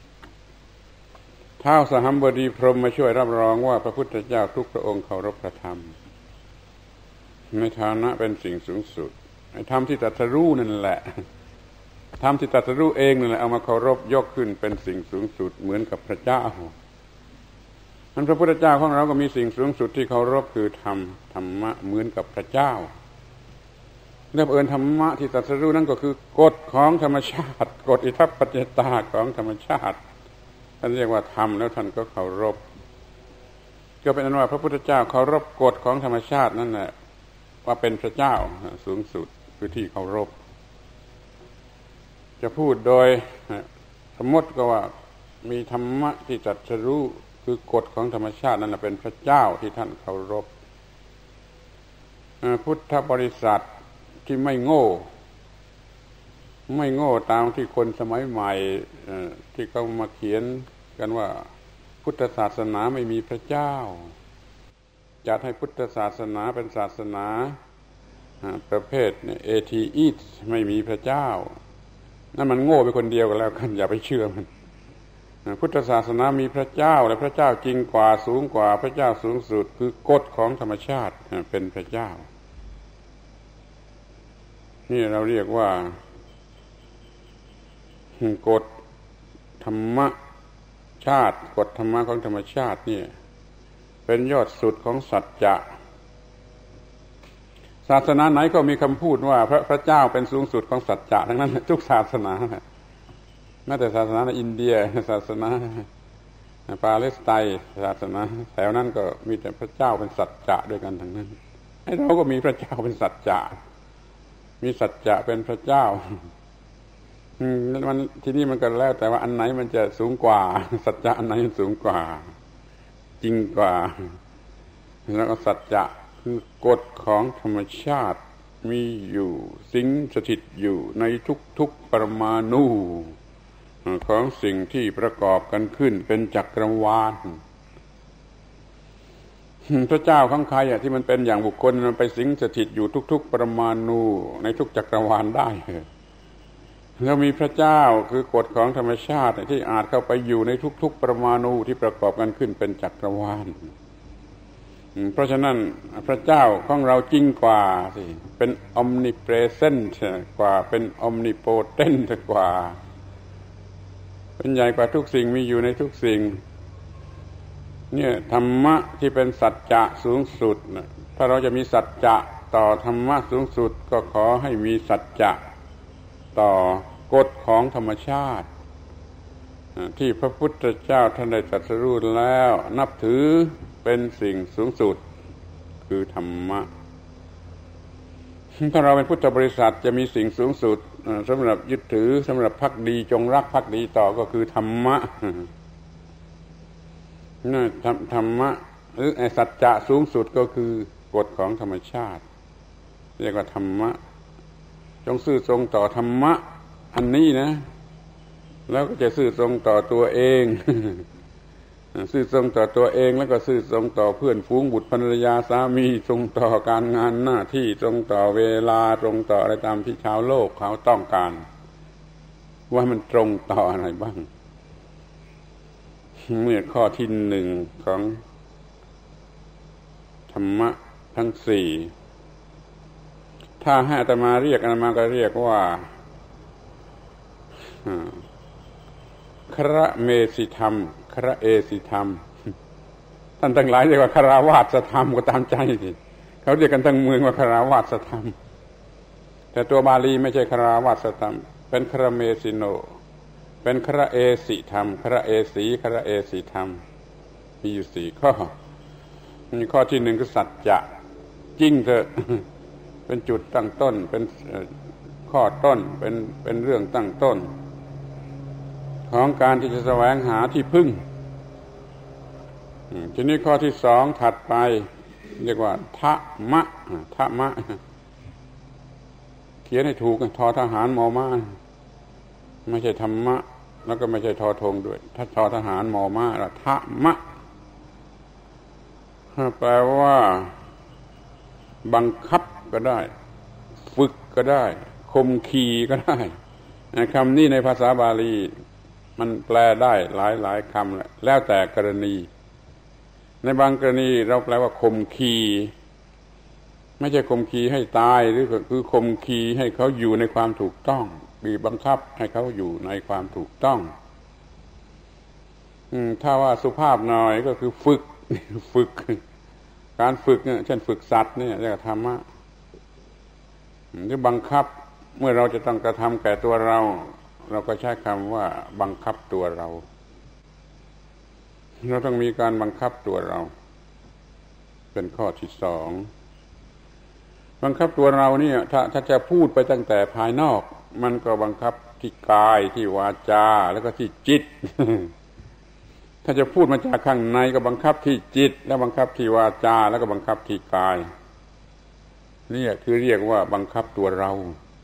ท้าวสหัมบดีพรหมมาช่วยรับรองว่าพระพุทธเจ้าทุกพระองค์เคารพพระธรรมในฐานะเป็นสิ่งสูงสุดไอ้ธรรมที่ตรัสรู้นั่นแหละธรรมที่ตรัสรู้เองนั่นแหละเอามาเคารพยกขึ้นเป็นสิ่งสูงสุดเหมือนกับพระเจ้าพระพุทธเจ้าของเราก็มีสิ่งสูงสุดที่เคารพคือธรรมะเหมือนกับพระเจ้าเรื่องเอิญธรรมะที่ตรัสรู้นั่นก็คือกฎของธรรมชาติกฎอิทัปปัจจตาของธรรมชาติท่านเรียกว่าธรรมแล้วท่านก็เคารพก็เป็นอันว่าพระพุทธเจ้าเคารพกฎของธรรมชาตินั่นแหละว่าเป็นพระเจ้าสูงสุดคือที่เคารพจะพูดโดยสมมติก็ว่ามีธรรมะที่ตรัสรู้คือกฎของธรรมชาตินั่นแหละเป็นพระเจ้าที่ท่านเคารพพุทธบริษัทที่ไม่โง่ตามที่คนสมัยใหม่ที่เขามาเขียนกันว่าพุทธศาสนาไม่มีพระเจ้าจัดให้พุทธศาสนาเป็นศาสนาประเภทเอทีอิสไม่มีพระเจ้านั่นมันโง่ไปคนเดียวกันแล้วกันอย่าไปเชื่อมันพุทธศาสนามีพระเจ้าและพระเจ้าจริงกว่าสูงกว่าพระเจ้าสูงสุดคือกฎของธรรมชาติเป็นพระเจ้านี่เราเรียกว่ากฎธรรมชาติกฎธรรมะของธรรมชาตินี่เป็นยอดสุดของสัจจะศาสนาไหนก็มีคำพูดว่าพระเจ้าเป็นสูงสุดของสัจจะทั้งนั้นทุกศาสนาแม้แต่ศาสนาในอินเดียศาสนาปาเลสไตน์ศาสนาแถวนั้นก็มีแต่พระเจ้าเป็นสัจจะด้วยกันทั้งนั้นให้เราก็มีพระเจ้าเป็นสัจจะมีสัจจะเป็นพระเจ้ามันทีนี้มันก็แล้วแต่ว่าอันไหนมันจะสูงกว่าสัจจะอันไหนมันสูงกว่าจริงกว่าแล้วก็สัจจะคือกฎของธรรมชาติมีอยู่สิงสถิตอยู่ในทุกๆปรมาณูของสิ่งที่ประกอบกันขึ้นเป็นจักรวาลพระเจ้าของใครที่มันเป็นอย่างบุคคลมันไปสิงสถิตอยู่ทุกๆปรมาณูในทุกจักรวาลได้แล้วมีพระเจ้าคือกฎของธรรมชาติที่อาจเข้าไปอยู่ในทุกๆปรมาณูที่ประกอบกันขึ้นเป็นจักรวาลเพราะฉะนั้นพระเจ้าของเราจริงกว่าสิเป็น omnipresent กว่าเป็น omnipotent กว่าเป็นใหญ่กว่าทุกสิ่งมีอยู่ในทุกสิ่งเนี่ยธรรมะที่เป็นสัจจะสูงสุดถ้าเราจะมีสัจจะต่อธรรมะสูงสุดก็ขอให้มีสัจจะต่อกฎของธรรมชาติที่พระพุทธเจ้าท่านได้ตรัสรู้แล้วนับถือเป็นสิ่งสูงสุดคือธรรมะถ้าเราเป็นพุทธบริษัทจะมีสิ่งสูงสุดสำหรับยึดถือสำหรับภักดีจงรักภักดีต่อก็คือธรรมะนั่นธรรมะหรือสัจจะสูงสุดก็คือกฎของธรรมชาติเรียกว่าธรรมะจงซื่อตรงต่อธรรมะอันนี้นะแล้วก็จะซื่อตรงต่อตัวเองซื่อตรงต่อตัวเองแล้วก็ซื่อตรงต่อเพื่อนฝูงบุตรภรรยาสามีตรงต่อการงานหน้าที่ตรงต่อเวลาตรงต่ออะไรตามที่ชาวโลกเขาต้องการว่ามันตรงต่ออะไรบ้างนี่ข้อที่หนึ่งของธรรมะทั้งสี่ถ้าให้อาตมาเรียกอาตมาก็เรียกว่าคระเมสิธรรมคระเอสิธรรมท่านทั้งหลายเรียกว่าคาราวาสธรรมก็ตามใจสิเขาเรียกกันทั้งเมืองว่าคาราวาสธรรมแต่ตัวบาลีไม่ใช่คาราวาสธรรมเป็นคระเมสิโนเป็นคระเอสิธรรมคระเอสีคระเอสิธรรมมีอยู่สี่ข้อมีข้อที่หนึ่งคือสัจจะจริงเถอะเป็นจุดตั้งต้นเป็นข้อต้นเป็นเรื่องตั้งต้นของการที่จะแสวงหาที่พึ่งทีนี้ข้อที่สองถัดไปเรียกว่าธรรมะธรรมะเขียนให้ถูกทอทหารมอม้าไม่ใช่ธรรมะแล้วก็ไม่ใช่ทอธงด้วยถ้าทอทหารมอม้าละธรรมะแปลว่าบังคับก็ได้ฝึกก็ได้คมขีก็ได้คำนี้ในภาษาบาลีมันแปลได้หลายคำแล้วแต่กรณีในบางกรณีเราแปลว่าคมขีไม่ใช่คมขีให้ตายหรือคือคมขีให้เขาอยู่ในความถูกต้องบีบบังคับให้เขาอยู่ในความถูกต้องถ้าว่าสุภาพหน่อยก็คือฝึกการฝึกเช่นฝึกสัตว์เนี่ยเรียกว่าธรรมะหรือบังคับเมื่อเราจะต้องกระทำแก่ตัวเราเราก็ใช้คำว่าบังคับตัวเราต้องมีการบังคับตัวเราเป็นข้อที่สองบังคับตัวเราเนี่ยถ้าจะพูดไปตั้งแต่ภายนอกมันก็บังคับที่กายที่วาจาแล้วก็ที่จิต ถ้าจะพูดมาจากข้างในก็บังคับที่จิตแล้วบังคับที่วาจาแล้วก็บังคับที่กายนี่คือเรียกว่าบังคับตัวเรา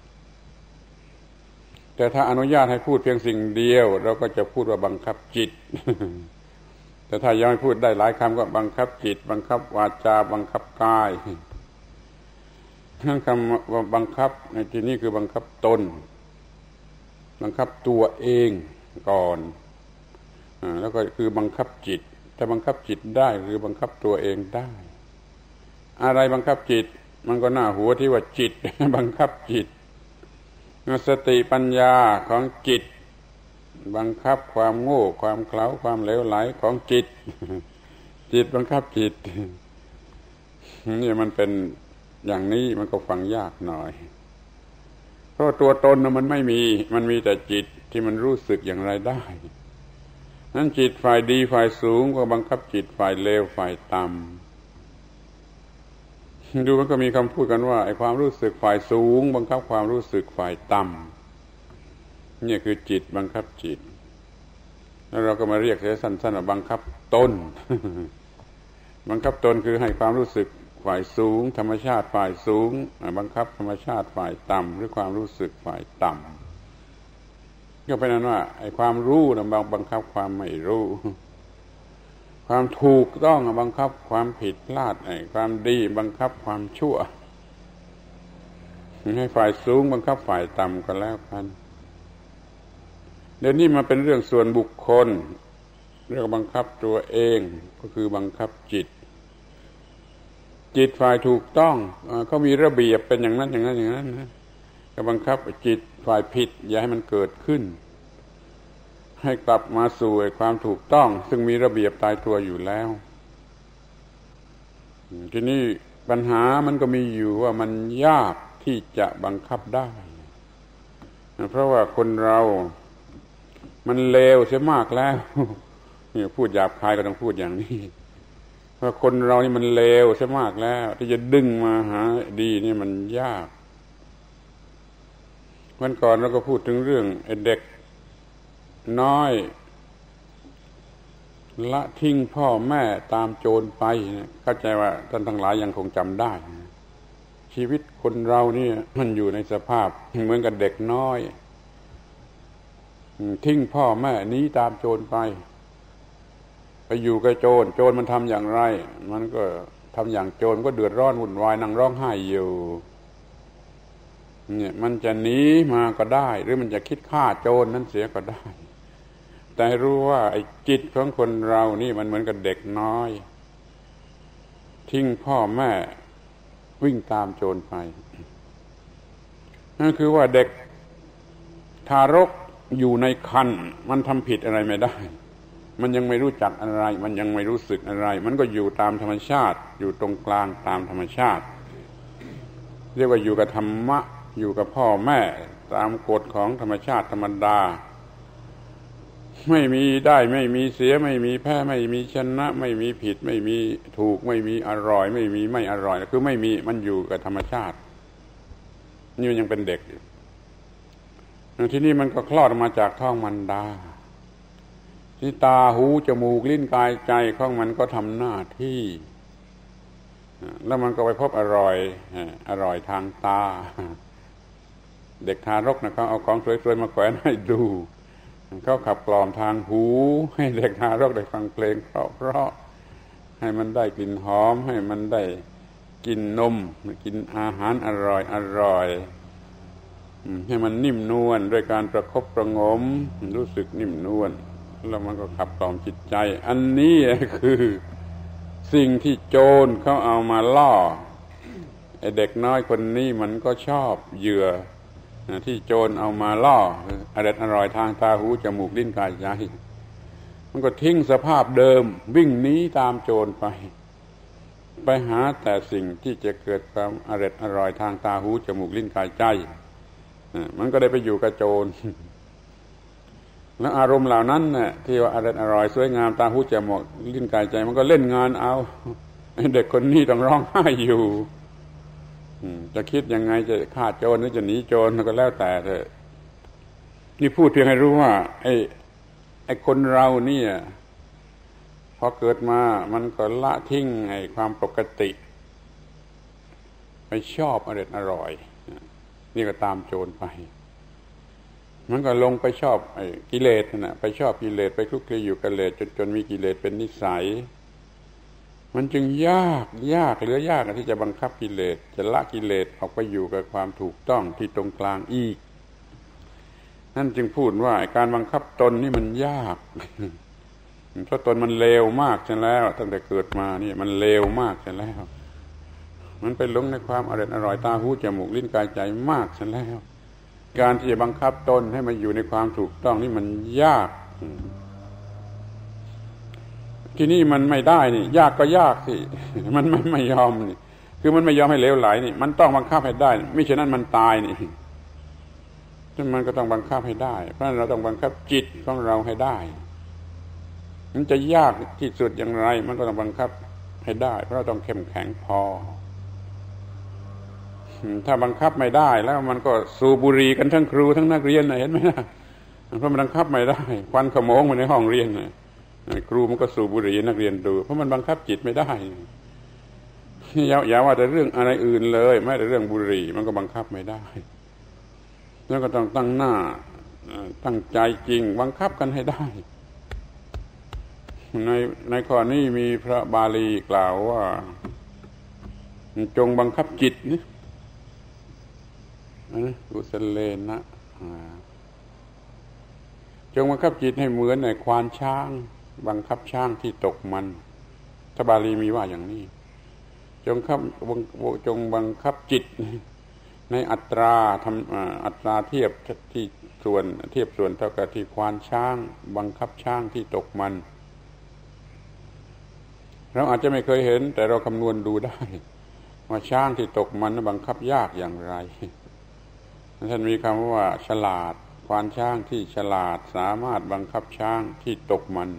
แต่ถ้าอนุญาตให้พูดเพียงสิ่งเดียวเราก็จะพูดว่าบังคับจิต แต่ถ้ายังไม่พูดได้หลายคำก็บังคับจิตบังคับวาจาบังคับกายทั้งคำว่าบังคับในที่นี้คือบังคับตนบังคับตัวเองก่อนแล้วก็คือบังคับจิตถ้าบังคับจิตได้หรือบังคับตัวเองได้อะไรบังคับจิตมันก็น่าหัวที่ว่าจิต บังคับจิตสติปัญญาของจิตบังคับความโง่ความเขลาความเหลวไหลของจิต จิตบังคับจิต นี่มันเป็นอย่างนี้มันก็ฟังยากหน่อยเพราะตัวตนมันไม่มีมันมีแต่จิตที่มันรู้สึกอย่างไรได้นั้นจิตฝ่ายดีฝ่ายสูงก็บังคับจิตฝ่ายเลวฝ่ายต่ำดูมันก็มีคำพูดกันว่าไอ้ความรู้สึกฝ่ายสูงบังคับความรู้สึกฝ่ายต่ำนี่คือจิตบังคับจิตแล้วเราก็มาเรียกเสียสั้นๆว่าบังคับตน บังคับตนคือให้ความรู้สึกฝ่ายสูงธรรมชาติฝ่ายสูงบังคับธรรมชาติฝ่ายต่ำหรือความรู้สึกฝ่ายต่ำก็เป็นนั้นว่าไอ้ความรู้นะบังคับความไม่รู้ความถูกต้องบังคับความผิดพลาดไอ้ความดีบังคับความชั่วให้ฝ่ายสูงบังคับฝ่ายต่ำก็แล้วกันเดี๋ยวนี้มาเป็นเรื่องส่วนบุคคลเรื่องบังคับตัวเองก็คือบังคับจิตจิตฝ่ายถูกต้องเขามีระเบียบเป็นอย่างนั้นอย่างนั้นอย่างนั้นนะก็บังคับจิตฝ่ายผิดอย่าให้มันเกิดขึ้นให้กลับมาสู่ความถูกต้องซึ่งมีระเบียบตายตัวอยู่แล้วทีนี้ปัญหามันก็มีอยู่ว่ามันยากที่จะบังคับได้เพราะว่าคนเรามันเลวเสียมากแล้วนี่พูดหยาบคายก็ต้องพูดอย่างนี้เพราะคนเรานี่มันเลวเสียมากแล้วที่จะดึงมาหาดีนี่มันยากวันก่อนเราก็พูดถึงเรื่องเด็กน้อยละทิ้งพ่อแม่ตามโจรไปเข้าใจว่าท่านทั้งหลายยังคงจำได้ชีวิตคนเรานี่มันอยู่ในสภาพเหมือนกับเด็กน้อยทิ้งพ่อแม่หนีตามโจรไปอยู่กับโจรโจรมันทำอย่างไรมันก็ทำอย่างโจรก็เดือดร้อนวุ่นวายนั่งร้องไห้อยู่เนี่ยมันจะหนีมาก็ได้หรือมันจะคิดฆ่าโจรนั้นเสียก็ได้แต่รู้ว่าไอ้จิตของคนเรานี่มันเหมือนกับเด็กน้อยทิ้งพ่อแม่วิ่งตามโจรไปนั่นคือว่าเด็กทารกอยู่ในครรภ์มันทำผิดอะไรไม่ได้มันยังไม่รู้จักอะไรมันยังไม่รู้สึกอะไรมันก็อยู่ตามธรรมชาติอยู่ตรงกลางตามธรรมชาติเรียกว่าอยู่กับธรรมะอยู่กับพ่อแม่ตามกฎของธรรมชาติธรรมดาไม่มีได้ไม่มีเสียไม่มีแพ้ไม่มีชนะไม่มีผิดไม่มีถูกไม่มีอร่อยไม่มีไม่อร่อยคือไม่มีมันอยู่กับธรรมชาตินี่มันยังเป็นเด็กอยู่ที่นี่มันก็คลอดออกมาจากท้องมารดาที่ตาหูจมูกลิ้นกายใจของมันก็ทำหน้าที่แล้วมันก็ไปพบอร่อยทางตาเด็กทารกนะเขาเอาของสวยๆมาแขวนให้ดูเขาขับกล่อมทางหูให้เด็กทารกได้ฟังเพลงเพราะให้มันได้กลิ่นหอมให้มันได้กินนมกินอาหารอร่อยให้มันนิ่มนวลด้วยการประคบประงมรู้สึกนิ่มนวลแล้วมันก็ขับกล่อมจิตใจอันนี้คือสิ่งที่โจรเขาเอามาล่อไอ้เด็กน้อยคนนี้มันก็ชอบเหยื่อที่โจรเอามาล่ออร่อยทางตาหูจมูกลิ้นกายใจมันก็ทิ้งสภาพเดิมวิ่งหนีตามโจรไปไปหาแต่สิ่งที่จะเกิดความอร่อยทางตาหูจมูกลิ้นกายใจมันก็ได้ไปอยู่กับโจรแล้วอารมณ์เหล่านั้นน่ะที่ว่าอร่อยสวยงามตาหูจมูกลิ้นกายใจมันก็เล่นงานเอาเด็กคนนี้ต้องร้องไห้อยู่จะคิดยังไงจะฆ่าโจรหรือจะหนีโจรก็แล้วแต่เถอะนี่พูดเพียงให้รู้ว่าไอ้คนเราเนี่ยพอเกิดมามันก็ละทิ้งไอ้ความปกติไปชอบอร่อยนี่ก็ตามโจรไปมันก็ลงไปชอบไอ้กิเลสน่ะไปชอบกิเลสไปคลุกคลีอยู่กับกิเลสจนมีกิเลสเป็นนิสัยมันจึงยากเหลือยากที่จะบังคับกิเลสจะละกิเลสออกไปอยู่กับความถูกต้องที่ตรงกลางอีกนั่นจึงพูดว่าการบังคับตนนี่มันยากเพราะตนมันเลวมากใช่แล้วตั้งแต่เกิดมานี่มันเลวมากใช่แล้วมันไปหลงในความอร่อยตาหูจมูกลิ้นกายใจมากใช่แล้วการที่จะบังคับตนให้มันอยู่ในความถูกต้องนี่มันยากที่นี่มันไม่ได้นี่ยากก็ยากสิมันไม่ยอมนี่คือมันไม่ยอมให้เลวไหลนี่มันต้องบังคับให้ได้ไม่เช่นนั้นมันตายนี่มันก็ต้องบังคับให้ได้เพราะเราต้องบังคับจิตของเราให้ได้มันจะยากที่สุดอย่างไรมันก็ต้องบังคับให้ได้เพราะเราต้องเข้มแข็งพอถ้าบังคับไม่ได้แล้วมันก็สูบบุหรี่กันทั้งครูทั้งนักเรียนเห็นไหมนะเพราะมันบังคับไม่ได้ควันขโมงมาในห้องเรียนครูมันก็สูบบุหรี่นักเรียนดูเพราะมันบังคับจิตไม่ได้อย่าว่าแต่เรื่องอะไรอื่นเลยแม้แต่เรื่องบุหรี่มันก็บังคับไม่ได้แล้วก็ต้องตั้งหน้าตั้งใจจริงบังคับกันให้ได้ในข้อนี้มีพระบาลีกล่าวว่าจงบังคับจิตนี่กุศเลนะจงบังคับจิตให้เหมือนในควานช้างบังคับช้างที่ตกมันพระบาลีมีว่าอย่างนี้จงบังคับจิตในอัตราเทียบที่เทียบส่วนเท่ากับที่ควานช้างบังคับช้างที่ตกมันเราอาจจะไม่เคยเห็นแต่เราคำนวณดูได้ว่าช้างที่ตกมันบังคับยากอย่างไรท่านมีคำว่าฉลาดควานช้างที่ฉลาดสามารถบังคับช้างที่ตกมัน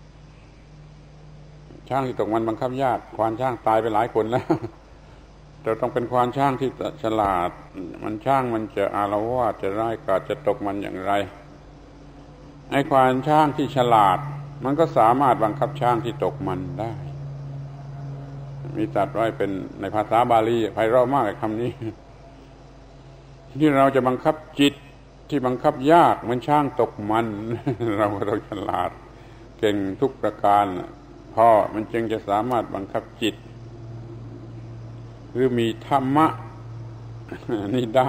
ช้างที่ตกมันบังคับยากควานช้างตายไปหลายคนแล้วเราต้องเป็นควานช้างที่ฉลาดมันช้างมันจะอาละวาดจะร้ายกาจจะตกมันอย่างไรไอ้ควานช้างที่ฉลาดมันก็สามารถบังคับช้างที่ตกมันได้มีตรัสไว้เป็นในภาษาบาลีไพเราะมากคำนี้ที่เราจะบังคับจิตที่บังคับยากเหมือนช้างตกมันเราก็ต้องฉลาดเก่งทุกประการพอมันจึงจะสามารถบังคับจิตหรือมีธรรมะนี่ได้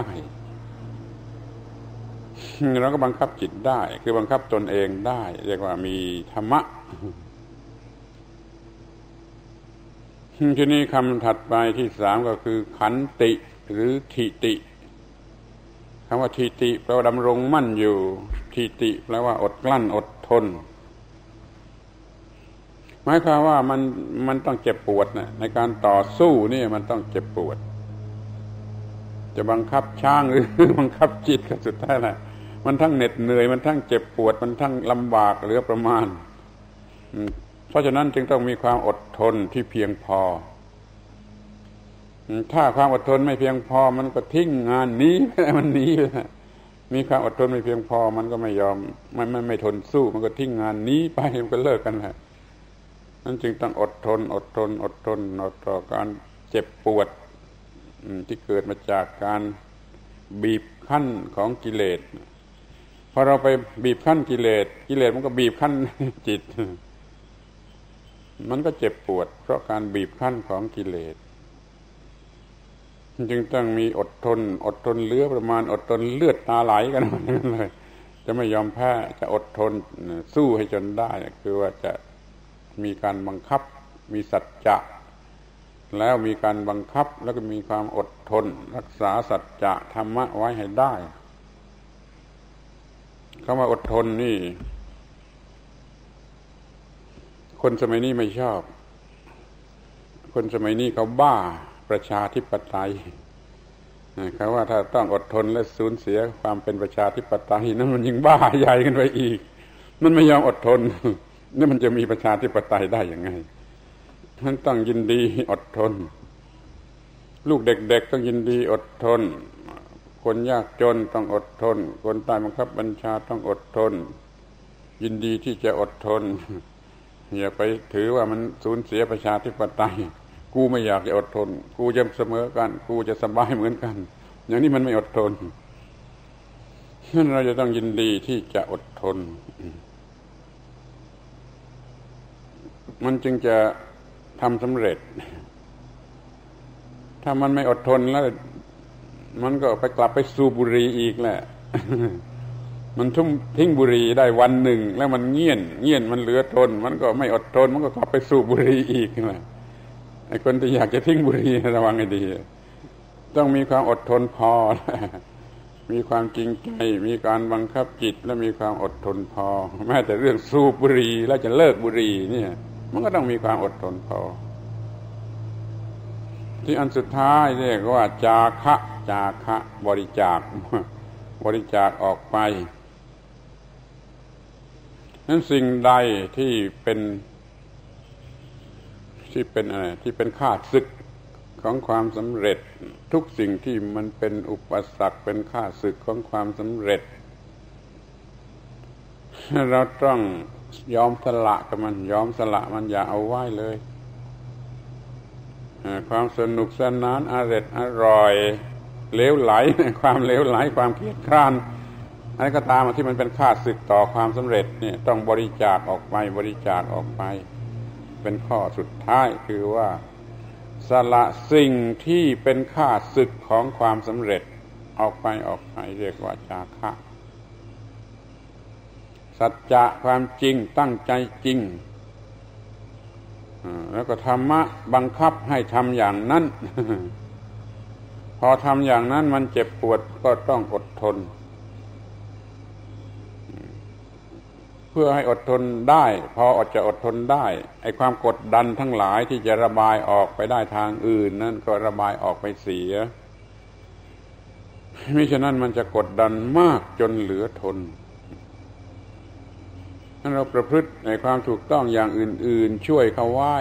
เราก็บังคับจิตได้คือบังคับตนเองได้เรียกว่ามีธรรมะทีนี้คำถัดไปที่สามก็คือขันติหรือทิติคำว่าทิติแปลว่าดำรงมั่นอยู่ทิติแปลว่าอดกลั้นอดทนหมายความว่ามันต้องเจ็บปวดนะในการต่อสู้นี่มันต้องเจ็บปวดจะบังคับช้างหรือบังคับจิตก็สุดท้ายแหละมันทั้งเหน็ดเหนื่อยมันทั้งเจ็บปวดมันทั้งลำบากเหลือประมาณเพราะฉะนั้นจึงต้องมีความอดทนที่เพียงพอถ้าความอดทนไม่เพียงพอมันก็ทิ้งงานนี้มันหนีมีความอดทนไม่เพียงพอมันก็ไม่ยอมไม่ทนสู้มันก็ทิ้งงานนี้ไปมันก็เลิกกันแหละนั่นจึงต้องอดทนต่อการเจ็บปวดที่เกิดมาจากการบีบคั้นของกิเลสพอเราไปบีบคั้นกิเลสมันก็บีบคั้นจิตมันก็เจ็บปวดเพราะการบีบคั้นของกิเลสจึงต้องมีอดทนเหลือประมาณอดทนเลือดตาไหลกันเลยจะไม่ยอมแพ้จะอดทนสู้ให้จนได้คือว่าจะมีการบังคับมีสัจจะแล้วมีการบังคับแล้วก็มีความอดทนรักษาสัจจะธรรมะไว้ให้ได้คำว่าอดทนนี่คนสมัยนี้ไม่ชอบคคนสมัยนี้เขาบ้าประชาธิปไตยเขาว่าถ้าต้องอดทนและสูญเสียความเป็นประชาธิปไตยนั้นมันยิ่งบ้าใหญ่ขึ้นไปอีกมันไม่ยอมอดทนนี่มันจะมีประชาธิปไตยได้ยังไงมันต้องยินดีอดทนลูกเด็กๆต้องยินดีอดทนคนยากจนต้องอดทนคนใต้บังคับบัญชาต้องอดทนยินดีที่จะอดทนอย่าไปถือว่ามันสูญเสียประชาธิปไตยกูไม่อยากจะอดทนกูจะเสมอกันกูจะสบายเหมือนกันอย่างนี้มันไม่อดทนฉะนั้นเราจะต้องยินดีที่จะอดทนมันจึงจะทำสำเร็จถ้ามันไม่อดทนแล้วมันก็ไปกลับไปสูบบุหรี่อีกแหละมันทิ้งบุหรี่ได้วันหนึ่งแล้วมันเงี่ยนมันเหลือทนมันก็ไม่อดทนมันก็กลับไปสูบบุหรี่อีกแหละไอ้คนที่อยากจะทิ้งบุหรี่ระวังให้ดีต้องมีความอดทนพอมีความจริงใจมีการบังคับจิตและมีความอดทนพอแม้แต่เรื่องสูบบุหรี่แล้วจะเลิกบุหรี่เนี่ยมันก็ต้องมีความอดทนพอที่อันสุดท้ายเรียกว่าจาคะบริจาคออกไปนั้นสิ่งใดที่เป็นอะไรที่เป็นข้าศึกของความสำเร็จทุกสิ่งที่มันเป็นอุปสรรคเป็นข้าศึกของความสำเร็จเราต้องยอมสละกับมันยอมสละมันอย่าเอาไว้เลยความสนุกสนานอร่อยเหลวไหลความเหลวไหลความเครียดคร้านอะไรก็ตามที่มันเป็นข้าศึกต่อความสำเร็จเนี่ยต้องบริจาคออกไปเป็นข้อสุดท้ายคือว่าสละสิ่งที่เป็นข้าศึกของความสำเร็จออกไปเรียกว่าจาคะสัจจะความจริงตั้งใจจริงแล้วก็ธรรมะบังคับให้ทำอย่างนั้น พอทำอย่างนั้นมันเจ็บปวดก็ต้องอดทนเพื่อให้อดทนได้พอจะอดทนได้ไอ้ความกดดันทั้งหลายที่จะระบายออกไปได้ทางอื่นนั่นก็ระบายออกไปเสียมิฉะนั้นมันจะกดดันมากจนเหลือทนถ้าเราประพฤติในความถูกต้องอย่างอื่นๆช่วยเข้าไว้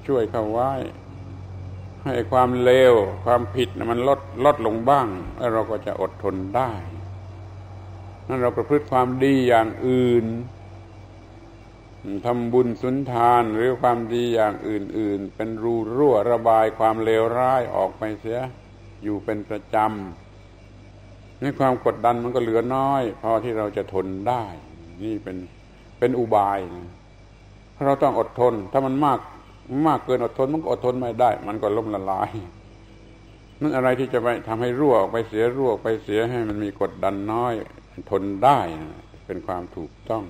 ให้ความเลวความผิดมันลดลงบ้างแล้วเราก็จะอดทนได้นั่นเราประพฤติความดีอย่างอื่นทำบุญสุนทานหรือความดีอย่างอื่นๆเป็นรูรั่วระบายความเลวร้ายออกไปเสียอยู่เป็นประจำนี่ความกดดันมันก็เหลือน้อยพอที่เราจะทนได้นี่เป็นอุบายเราต้องอดทนถ้ามันมากเกินอดทนมันก็อดทนไม่ได้มันก็ล้มละลายนั่นอะไรที่จะไปทำให้รั่วออกไปเสียให้มันมีกดดันน้อยทนได้เป็นความถูกต้อง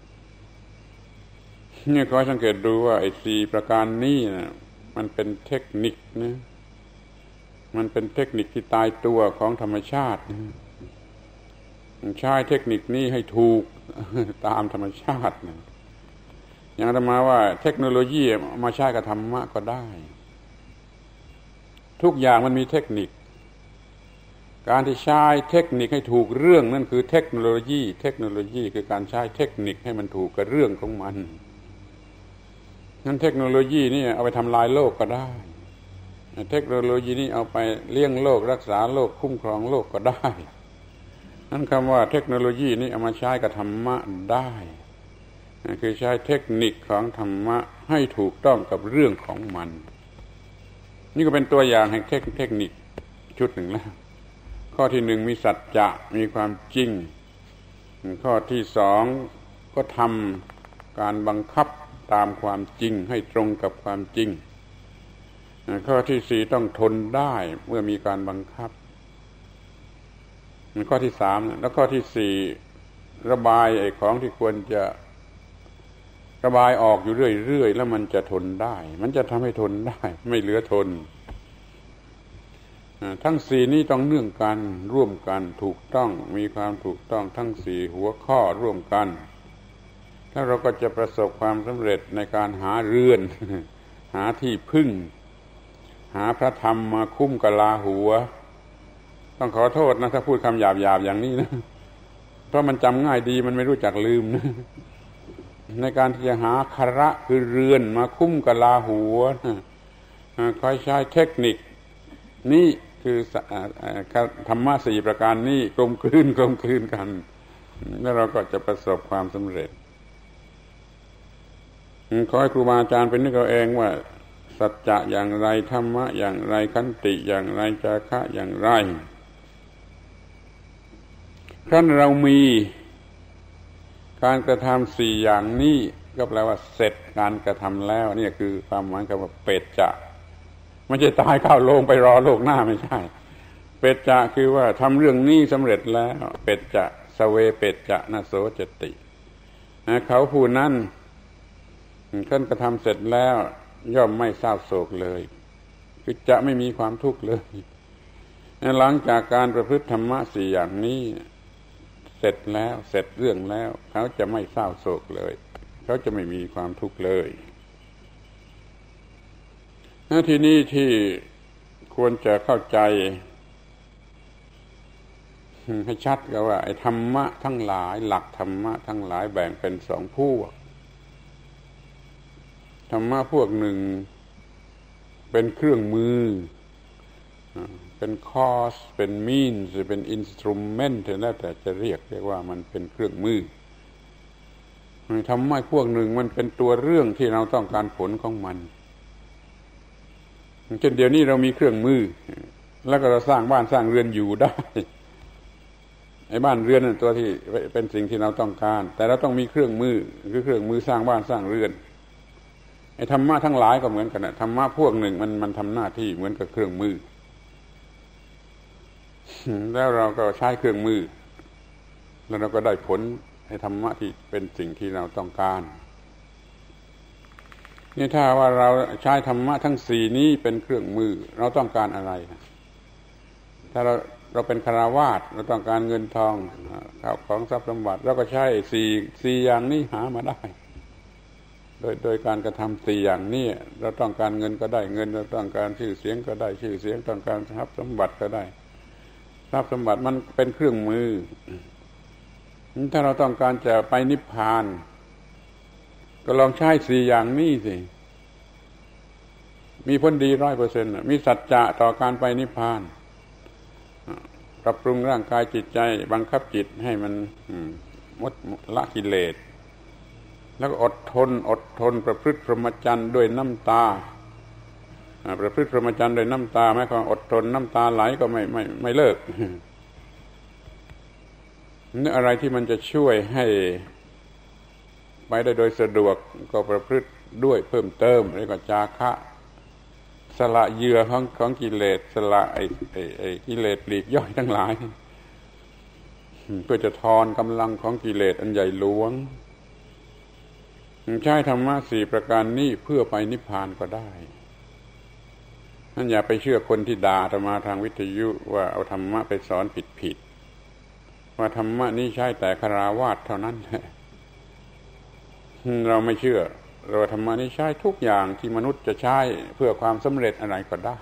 นี่ขอสังเกตดูว่าไอ้4ประการนี้นะมันเป็นเทคนิคนะมันเป็นเทคนิคที่ตายตัวของธรรมชาติใช้เทคนิคนี้ให้ถูกตามธรรมชาตินะอย่างอาตมาว่าเทคโนโลยีมาใช้กับธรรมะก็ได้ทุกอย่างมันมีเทคนิคการที่ใช้เทคนิคให้ถูกเรื่องนั่นคือเทคโนโลยีคือการใช้เทคนิคให้มันถูกกับเรื่องของมันงั้นเทคโนโลยีนี่เอาไปทำลายโลกก็ได้เทคโนโลยีนี่เอาไปเลี้ยงโลกรักษาโลกคุ้มครองโลกก็ได้นั่นคำว่าเทคโนโลยีนี่เอามาใช้กับธรรมะได้คือใช้เทคนิคของธรรมะให้ถูกต้องกับเรื่องของมันนี่ก็เป็นตัวอย่างแห่งเทคนิคชุดหนึ่งแล้วข้อที่1มีสัจจะมีความจริงข้อที่2ก็ทำการบังคับตามความจริงให้ตรงกับความจริงข้อที่4ต้องทนได้เมื่อมีการบังคับข้อที่3แล้วข้อที่4ระบายไอ้ของที่ควรจะระบายออกอยู่เรื่อยๆแล้วมันจะทนได้มันจะทำให้ทนได้ไม่เหลือทนทั้ง4นี้ต้องเนื่องกันร่วมกันถูกต้องมีความถูกต้องทั้ง4หัวข้อร่วมกันถ้าเราก็จะประสบความสำเร็จในการหาเรือนหาที่พึ่งหาพระธรรมมาคุ้มกะลาหัวต้องขอโทษนะถ้าพูดคำหยาบๆอย่างนี้นะเพราะมันจำง่ายดีมันไม่รู้จักลืมนะในการที่จะหาคระคือเรือนมาคุ้มกะลาหัวคอยใช้เทคนิคนี่คือธรรมะ4ประการนี้กลมกลืนกันแล้วเราก็จะประสบความสำเร็จขอให้ครูบาอาจารย์เป็นนึกเอาเองว่าสัจจะอย่างไรธรรมะอย่างไรขันติอย่างไรจาคะอย่างไรครั้นเรามีการกระทำ4อย่างนี้ก็แปลว่าเสร็จการกระทำแล้วนี่คือความหมายคำว่าเปจจะไม่ใช่ตายเข้าโลงไปรอโลกหน้าไม่ใช่เปจจะคือว่าทำเรื่องนี้สำเร็จแล้วเปจจะสเวเปจจะนะโสจติเขาผู้นั้นขั้นกระทำเสร็จแล้วย่อมไม่เศร้าโศกเลยคือจะไม่มีความทุกข์เลยหลังจากการประพฤติธรรมะ4อย่างนี้เสร็จแล้วเสร็จเรื่องแล้วเขาจะไม่เศร้าโศกเลยเขาจะไม่มีความทุกข์เลยทีนี้ที่ควรจะเข้าใจให้ชัดก็ว่าไอ้ธรรมะทั้งหลายหลักธรรมะทั้งหลายแบ่งเป็น2พวกธรรมะพวกหนึ่งเป็นเครื่องมือเป็นคอร์สเป็นมีนส์เป็นอินสตรูเมนต์แล้วแต่จะเรียกว่ามันเป็นเครื่องมือธรรมะพวกหนึ่งมันเป็นตัวเรื่องที่เราต้องการผลของมันเช่นเดี๋ยวนี้เรามีเครื่องมือแล้วก็เราสร้างบ้านสร้างเรือนอยู่ได้ไอ้บ้านเรือนนั่นตัวที่เป็นสิ่งที่เราต้องการแต่เราต้องมีเครื่องมือคือเครื่องมือสร้างบ้านสร้างเรือนไอ้ธรรมะทั้งหลายก็เหมือนกันนะธรรมะพวกหนึ่งมันทำหน้าที่เหมือนกับเครื่องมือแล้วเราก็ใช้เครื่องมือแล้วเราก็ได้ผลให้ธรรมะที่เป็นสิ่งที่เราต้องการนี่ถ้าว่าเราใช้ธรรมะทั้ง4นี้เป็นเครื่องมือเราต้องการอะไรถ้าเราเป็นฆราวาสเราต้องการเงินทองข้าวของทรัพย์สมบัติเราก็ใช้4อย่างนี้หามาได้โดยการกระทำ4อย่างนี้เราต้องการเงินก็ได้เงินเราต้องการชื่อเสียงก็ได้ชื่อเสียงต้องการทรัพย์สมบัติก็ได้ทรัพย์สมบัติมันเป็นเครื่องมือถ้าเราต้องการจะไปนิพพานก็ลองใช้4อย่างนี้สิมีผลดี 100% มีสัจจะต่อการไปนิพพานปรับปรุงร่างกายจิตใจบังคับจิตให้มันละกิเลสแล้วก็อดทนประพฤติพรหมจรรย์ด้วยน้ำตาประพฤติพรหมจรรย์ด้วยน้ำตาหมายความอดทนน้ำตาไหลก็ไม่เลิกนี่อะไรที่มันจะช่วยให้ไปได้โดยสะดวกก็ประพฤติด้วยเพิ่มเติมเรียกว่าจาคะสละเหยื่อของกิเลสสละไอ้กิเลสปลีกย่อยทั้งหลายเพื่อจะทอนกำลังของกิเลสอันใหญ่หลวงใช้ธรรมะ4ประการนี้เพื่อไปนิพพานก็ได้นั่นอย่าไปเชื่อคนที่ด่าอาตมาทางวิทยุว่าเอาธรรมะไปสอนผิดว่าธรรมะนี้ใช้แต่ฆราวาสเท่านั้นเราไม่เชื่อเราธรรมะนี้ใช้ทุกอย่างที่มนุษย์จะใช้เพื่อความสำเร็จอะไรก็ได้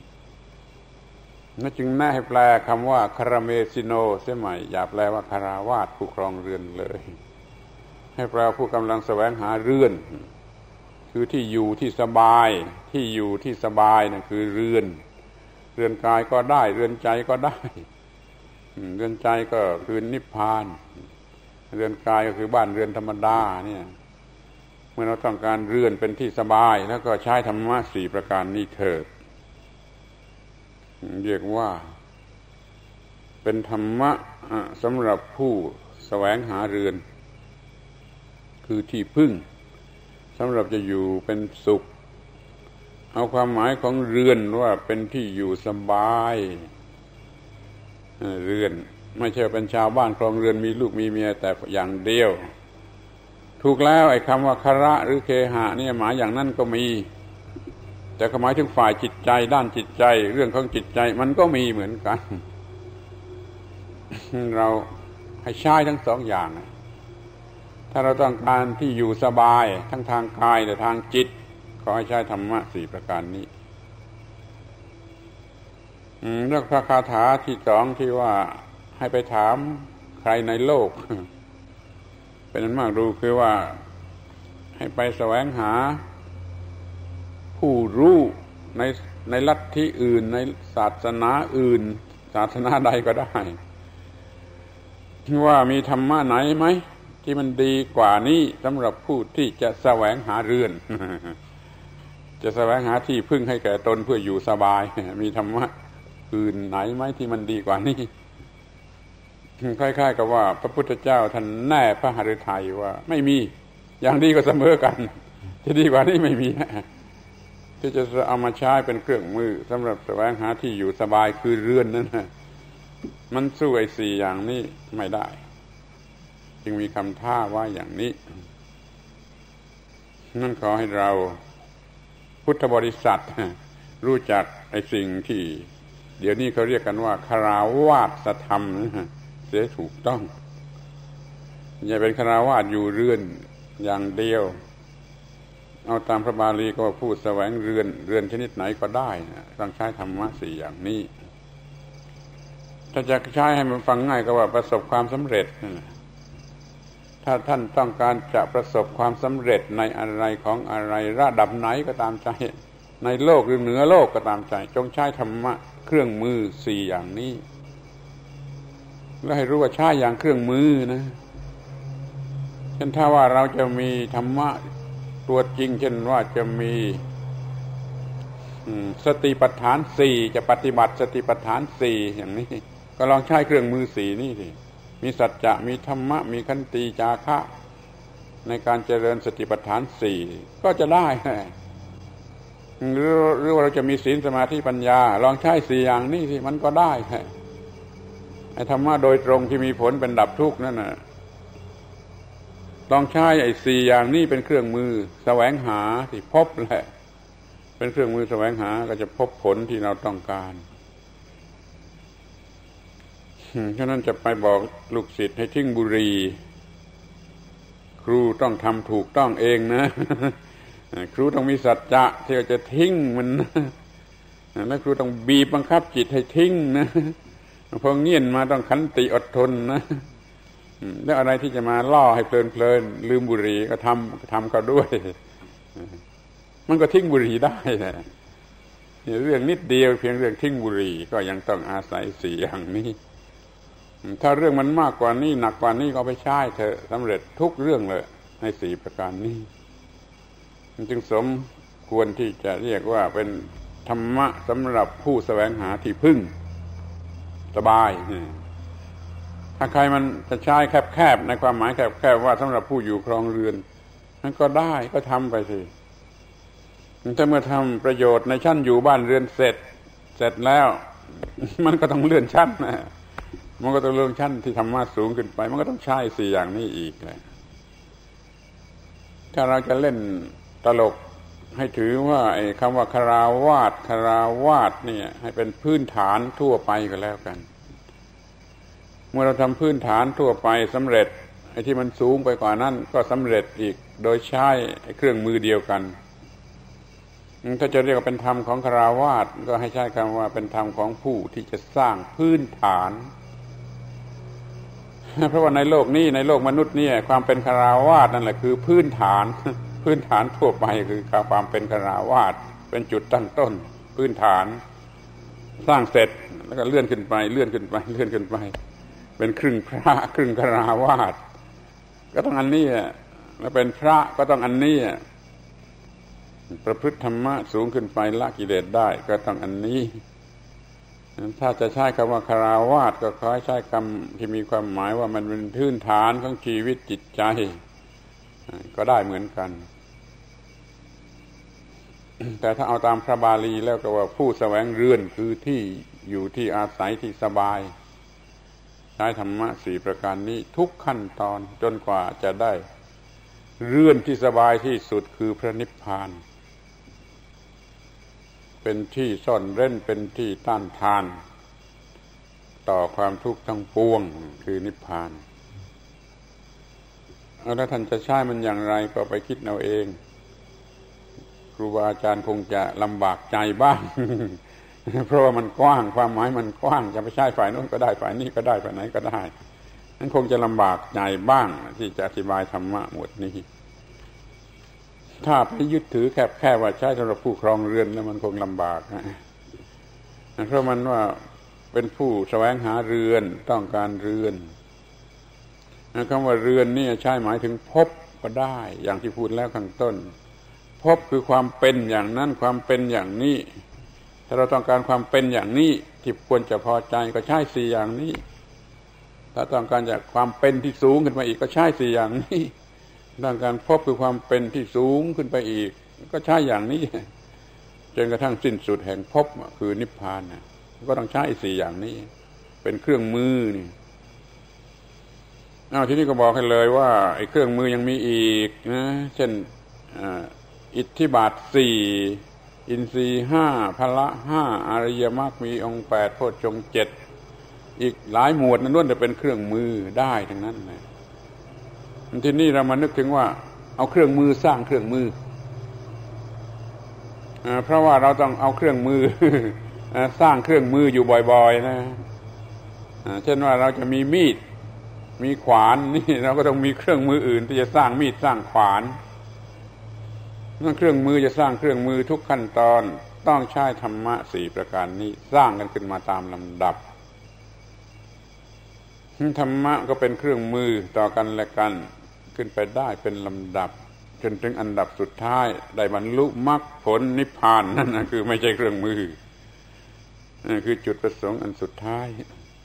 นั่นจึงแน่ให้แปลคำว่าคาราเมซิโนเสียใหม่อย่าแปลว่าฆราวาสผู้ครองเรือนเลยให้แปลผู้กำลังแสวงหาเรือนคือที่อยู่ที่สบายที่อยู่ที่สบายนั่นคือเรือนกายก็ได้เรือนใจก็ได้เรือนใจก็คือนิพพานเรือนกายก็คือบ้านเรือนธรรมดาเนี่ยเมื่อเราต้องการเรือนเป็นที่สบายแล้วก็ใช้ธรรมะ4ประการนี้เถิดเรียกว่าเป็นธรรมะสำหรับผู้แสวงหาเรือนคือที่พึ่งสำหรับจะอยู่เป็นสุขเอาความหมายของเรือนว่าเป็นที่อยู่สบายเรือนไม่ใช่เป็นชาวบ้านครองเรือนมีลูกมีเมียแต่อย่างเดียวถูกแล้วไอ้คำว่าคระหรือเคหะนี่หมายอย่างนั้นก็มีแต่หมายถึงฝ่ายจิตใจด้านจิตใจเรื่องของจิตใจมันก็มีเหมือนกันเราให้ใช้ทั้ง2อย่างถ้าเราต้องการที่อยู่สบายทั้งทางกายและทางจิตขอให้ใช้ธรรมะ4ประการนี้เรื่องพระคาถาที่สองที่ว่าให้ไปถามใครในโลกเป็นอันมากดูคือว่าให้ไปแสวงหาผู้รู้ในลัทธิอื่นในศาสนาอื่นศาสนาใดก็ได้ว่ามีธรรมะไหนไหมที่มันดีกว่านี้สำหรับผู้ที่จะแสวงหาเรือน จะแสวงหาที่พึ่งให้แก่ตนเพื่ออยู่สบายมีธรรมะอื่นไหนไหมที่มันดีกว่านี้คล้ายๆกับว่าพระพุทธเจ้าท่านแน่พระหฤทัยว่าไม่มีอย่างดีก็เสมอกันที่ดีกว่านี้ไม่มีที่จะเอามาใช้เป็นเครื่องมือสำหรับแสวงหาที่อยู่สบายคือเรือนนั้นมันสู้ไอ้สี่อย่างนี้ไม่ได้จึงมีคำท้าว่าอย่างนี้นั่นขอให้เราพุทธบริษัทรู้จักไอ้สิ่งที่เดี๋ยวนี้เขาเรียกกันว่าคฤหัสถธรรมเสียถูกต้องอย่าเป็นคฤหัสถ์อยู่เรือนอย่างเดียวเอาตามพระบาลีก็ว่าผู้แสวงเรือนชนิดไหนก็ได้ต้องใช้ธรรมะสี่อย่างนี้ถ้าจะใช้ให้มันฟังง่ายก็ว่าประสบความสำเร็จถ้าท่านต้องการจะประสบความสำเร็จในอะไรของอะไรระดับไหนก็ตามใจในโลกหรือเหนือโลกก็ตามใจจงใช้ธรรมะเครื่องมือสี่อย่างนี้แล้วให้รู้ว่าใช้อย่างเครื่องมือนะเช่นถ้าว่าเราจะมีธรรมะตัวจริงเช่นว่าจะมีสติปัฏฐานสี่จะปฏิบัติสติปัฏฐานสี่อย่างนี้ก็ลองใช้เครื่องมือสี่นี่สิมีสัจจะมีธรรมะมีขันติจาคะในการเจริญสติปัฏฐานสี่ก็จะได้หรือว่าเราจะมีศีลสมาธิปัญญาลองใช้สี่อย่างนี้สิมันก็ได้ไอ้ธรรมะโดยตรงที่มีผลเป็นดับทุกข์นั่นน่ะลองใช้ไอ้สี่อย่างนี้เป็นเครื่องมือแสวงหาที่พบแหละเป็นเครื่องมือแสวงหาก็จะพบผลที่เราต้องการฉะนั้นจะไปบอกลูกศิษย์ให้ทิ้งบุหรี่ครูต้องทำถูกต้องเองนะครูต้องมีสัจจะที่จะทิ้งมันแล้วครูต้องบีบบังคับจิตให้ทิ้งนะพอเงี่ยนมาต้องขันติอดทนนะแล้วอะไรที่จะมาล่อให้เพลินลืมบุหรี่ก็ทำเขาด้วยมันก็ทิ้งบุหรี่ได้นะเรื่องนิดเดียวเพียงเรื่องทิ้งบุหรี่ก็ยังต้องอาศัยสี่อย่างนี้ถ้าเรื่องมันมากกว่านี้หนักกว่านี้ก็ไปใช้เถอะสำเร็จทุกเรื่องเลยในสี่ประการนี้มันจึงสมควรที่จะเรียกว่าเป็นธรรมะสำหรับผู้แสวงหาที่พึ่งสบายถ้าใครมันจะใช้แคบๆในความหมายแคบๆว่าสำหรับผู้อยู่ครองเรือนนั่นก็ได้ก็ทำไปสิถ้าเมื่อทำประโยชน์ในชั้นอยู่บ้านเรือนเสร็จแล้วมันก็ต้องเลื่อนชั้นนะมันก็ต้องเลื่อนชั้นที่ธรรมะสูงขึ้นไปมันก็ต้องใช้สี่อย่างนี้อีกเลยถ้าเราจะเล่นตลกให้ถือว่าไอ้คำว่าคฤหัสถ์เนี่ยให้เป็นพื้นฐานทั่วไปก็แล้วกันเมื่อเราทำพื้นฐานทั่วไปสำเร็จไอ้ที่มันสูงไปกว่านั้นก็สำเร็จอีกโดยใช้เครื่องมือเดียวกันถ้าจะเรียกว่าเป็นธรรมของคฤหัสถ์ก็ให้ใช้คำว่าเป็นธรรมของผู้ที่จะสร้างพื้นฐานเพราะว่าในโลกนี้ในโลกมนุษย์นี่ความเป็นคฤหัสถ์นั่นแหละคือพื้นฐานทั่วไปคือความเป็นคฤหัสถ์เป็นจุดตั้งต้นพื้นฐานสร้างเสร็จแล้วก็เลื่อนขึ้นไปเป็นครึ่งพระครึ่งคฤหัสถ์ก็ต้องอันนี้แล้วเป็นพระก็ต้องอันนี้ประพฤติธรรมะสูงขึ้นไปละกิเลสได้ก็ต้องอันนี้ถ้าจะใช้คำว่าคฤหัสถ์ก็ขอให้ใช้คำที่มีความหมายว่ามันเป็นพื้นฐานของชีวิตจิตใจก็ได้เหมือนกันแต่ถ้าเอาตามพระบาลีแล้วก็ว่าผู้แสวงเรือนคือที่อยู่ที่อาศัยที่สบายใช้ธรรมะสี่ประการนี้ทุกขั้นตอนจนกว่าจะได้เรือนที่สบายที่สุดคือพระนิพพานเป็นที่ซ่อนเร้นเป็นที่ต้านทานต่อความทุกข์ทั้งปวงคือนิพพานแล้วท่านจะใช้มันอย่างไรก็ไปคิดเอาเองครูบาอาจารย์คงจะลำบากใจบ้างเพราะว่ามันกว้างความหมายมันกว้างจะไปใช้ฝ่ายโน้นก็ได้ฝ่ายนี้ก็ได้ฝ่ายไหนก็ได้นั้นคงจะลำบากใจบ้างที่จะอธิบายธรรมะหมวดนี้ถ้าไปยึดถือแค่ว่าใช้สำหรับผู้ครองเรือนแล้วมันคงลำบากเพราะมันว่าเป็นผู้แสวงหาเรือนต้องการเรือนคำว่าเรือนนี่ใช้หมายถึงภพก็ได้อย่างที่พูดแล้วข้างต้นภพคือความเป็นอย่างนั้นความเป็นอย่างนี้ถ้าเราต้องการความเป็นอย่างนี้ที่ควรจะพอใจก็ใช้4อย่างนี้ถ้าต้องการจากความเป็นที่สูงขึ้นมาอีกก็ใช้4อย่างนี้ต้องการภพคือความเป็นที่สูงขึ้นไปอีกก็ใช้อย่างนี้จนกระทั่งสิ้นสุดแห่งภพคือนิพพานก็ต้องใช้4อย่างนี้เป็นเครื่องมือนี่ทีนี้ก็บอกให้เลยว่าไอ้เครื่องมือยังมีอีกนะเช่นอิทธิบาท4อินทรีย์5พละ5อริยมรรคมีองค์8โพชฌงค์7อีกหลายหมวดนั้นล้วนแต่เป็นเครื่องมือได้ทั้งนั้นเลยทีนี้เรามานึกถึงว่าเอาเครื่องมือสร้างเครื่องมือเพราะว่าเราต้องเอาเครื่องมือ สร้างเครื่องมืออยู่บ่อยๆนะเช่นว่าเราจะมีมีดมีขวานนี่เราก็ต้องมีเครื่องมืออื่นที่จะสร้างมีดสร้างขวานนั่นเครื่องมือจะสร้างเครื่องมือทุกขั้นตอนต้องใช้ธรรมะ4ประการนี้สร้างกันขึ้นมาตามลำดับธรรมะก็เป็นเครื่องมือต่อกันและกันขึ้นไปได้เป็นลำดับจนถึงอันดับสุดท้ายได้บรรลุมรรคผลนิพพานนั่นนะคือไม่ใช่เครื่องมือคือจุดประสงค์อันสุดท้าย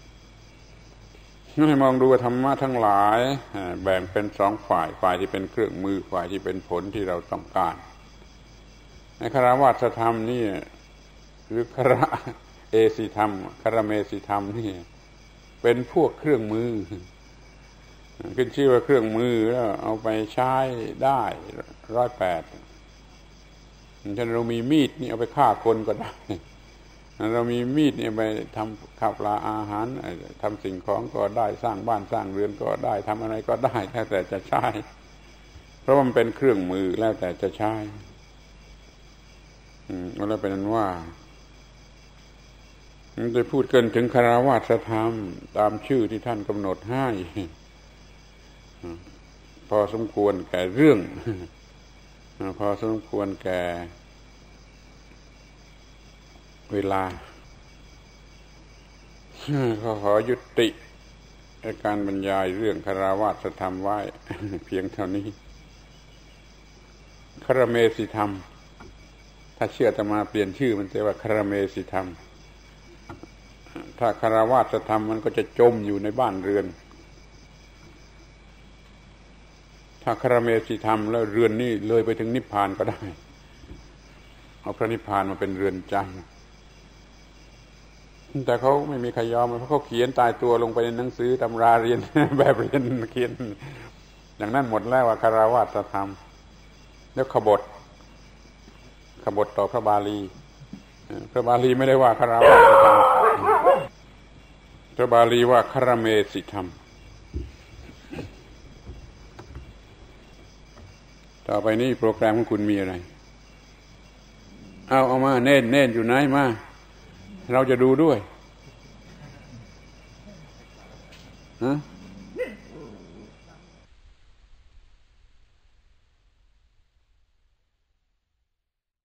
ให้มองดูธรรมะทั้งหลายแบ่งเป็น2ฝ่ายที่เป็นเครื่องมือฝ่ายที่เป็นผลที่เราต้องการในคฤหัสถธรรมนี่หรือคฤเอสิธรรมคฤเมสิธรรมนี่เป็นพวกเครื่องมือขึ้นชื่อว่าเครื่องมือแล้วเอาไปใช้ได้108เช่นเรามีมีดนี่เอาไปฆ่าคนก็ได้เรามีมีดนี่ไปทำข้าวปลาอาหารทำสิ่งของก็ได้สร้างบ้านสร้างเรือนก็ได้ทำอะไรก็ได้แล้วแต่จะใช้เพราะมันเป็นเครื่องมือแล้วแต่จะใช้แล้วเป็นนั้นว่าจะพูดเกินถึงคฤหัสถธรรมตามชื่อที่ท่านกำหนดให้พอสมควรแก่เรื่องพอสมควรแก่เวลาขอยุติการบรรยายเรื่องคฤหัสถธรรมไว้เพียงเท่านี้คฤเมสิธรรมถ้าเชื่ออาตมาเปลี่ยนชื่อมันจะว่าคฤเมสิธรรมถ้าคฤหัสถธรรมมันก็จะจมอยู่ในบ้านเรือนถ้าคฤเมสิธรรมแล้วเรือนนี่เลยไปถึงนิพพานก็ได้เอาพระนิพพานมาเป็นเรือนจำแต่เขาไม่มีใครยอมเพราะเขาเขียนตายตัวลงไปในหนังสือตำราเรียน แบบเรียนเขียนอย่างนั้นหมดแล้วว่าคฤหัสถธรรมแล้วขบฏต่อพระบาลีพระบาลีไม่ได้ว่าคฤหัสถธรรมพระบาลีว่าคฤเมสิธรรมต่อไปนี้โปรแกรมของคุณมีอะไรเอามาเน้นอยู่ไหนมาเราจะดูด้วยฮะ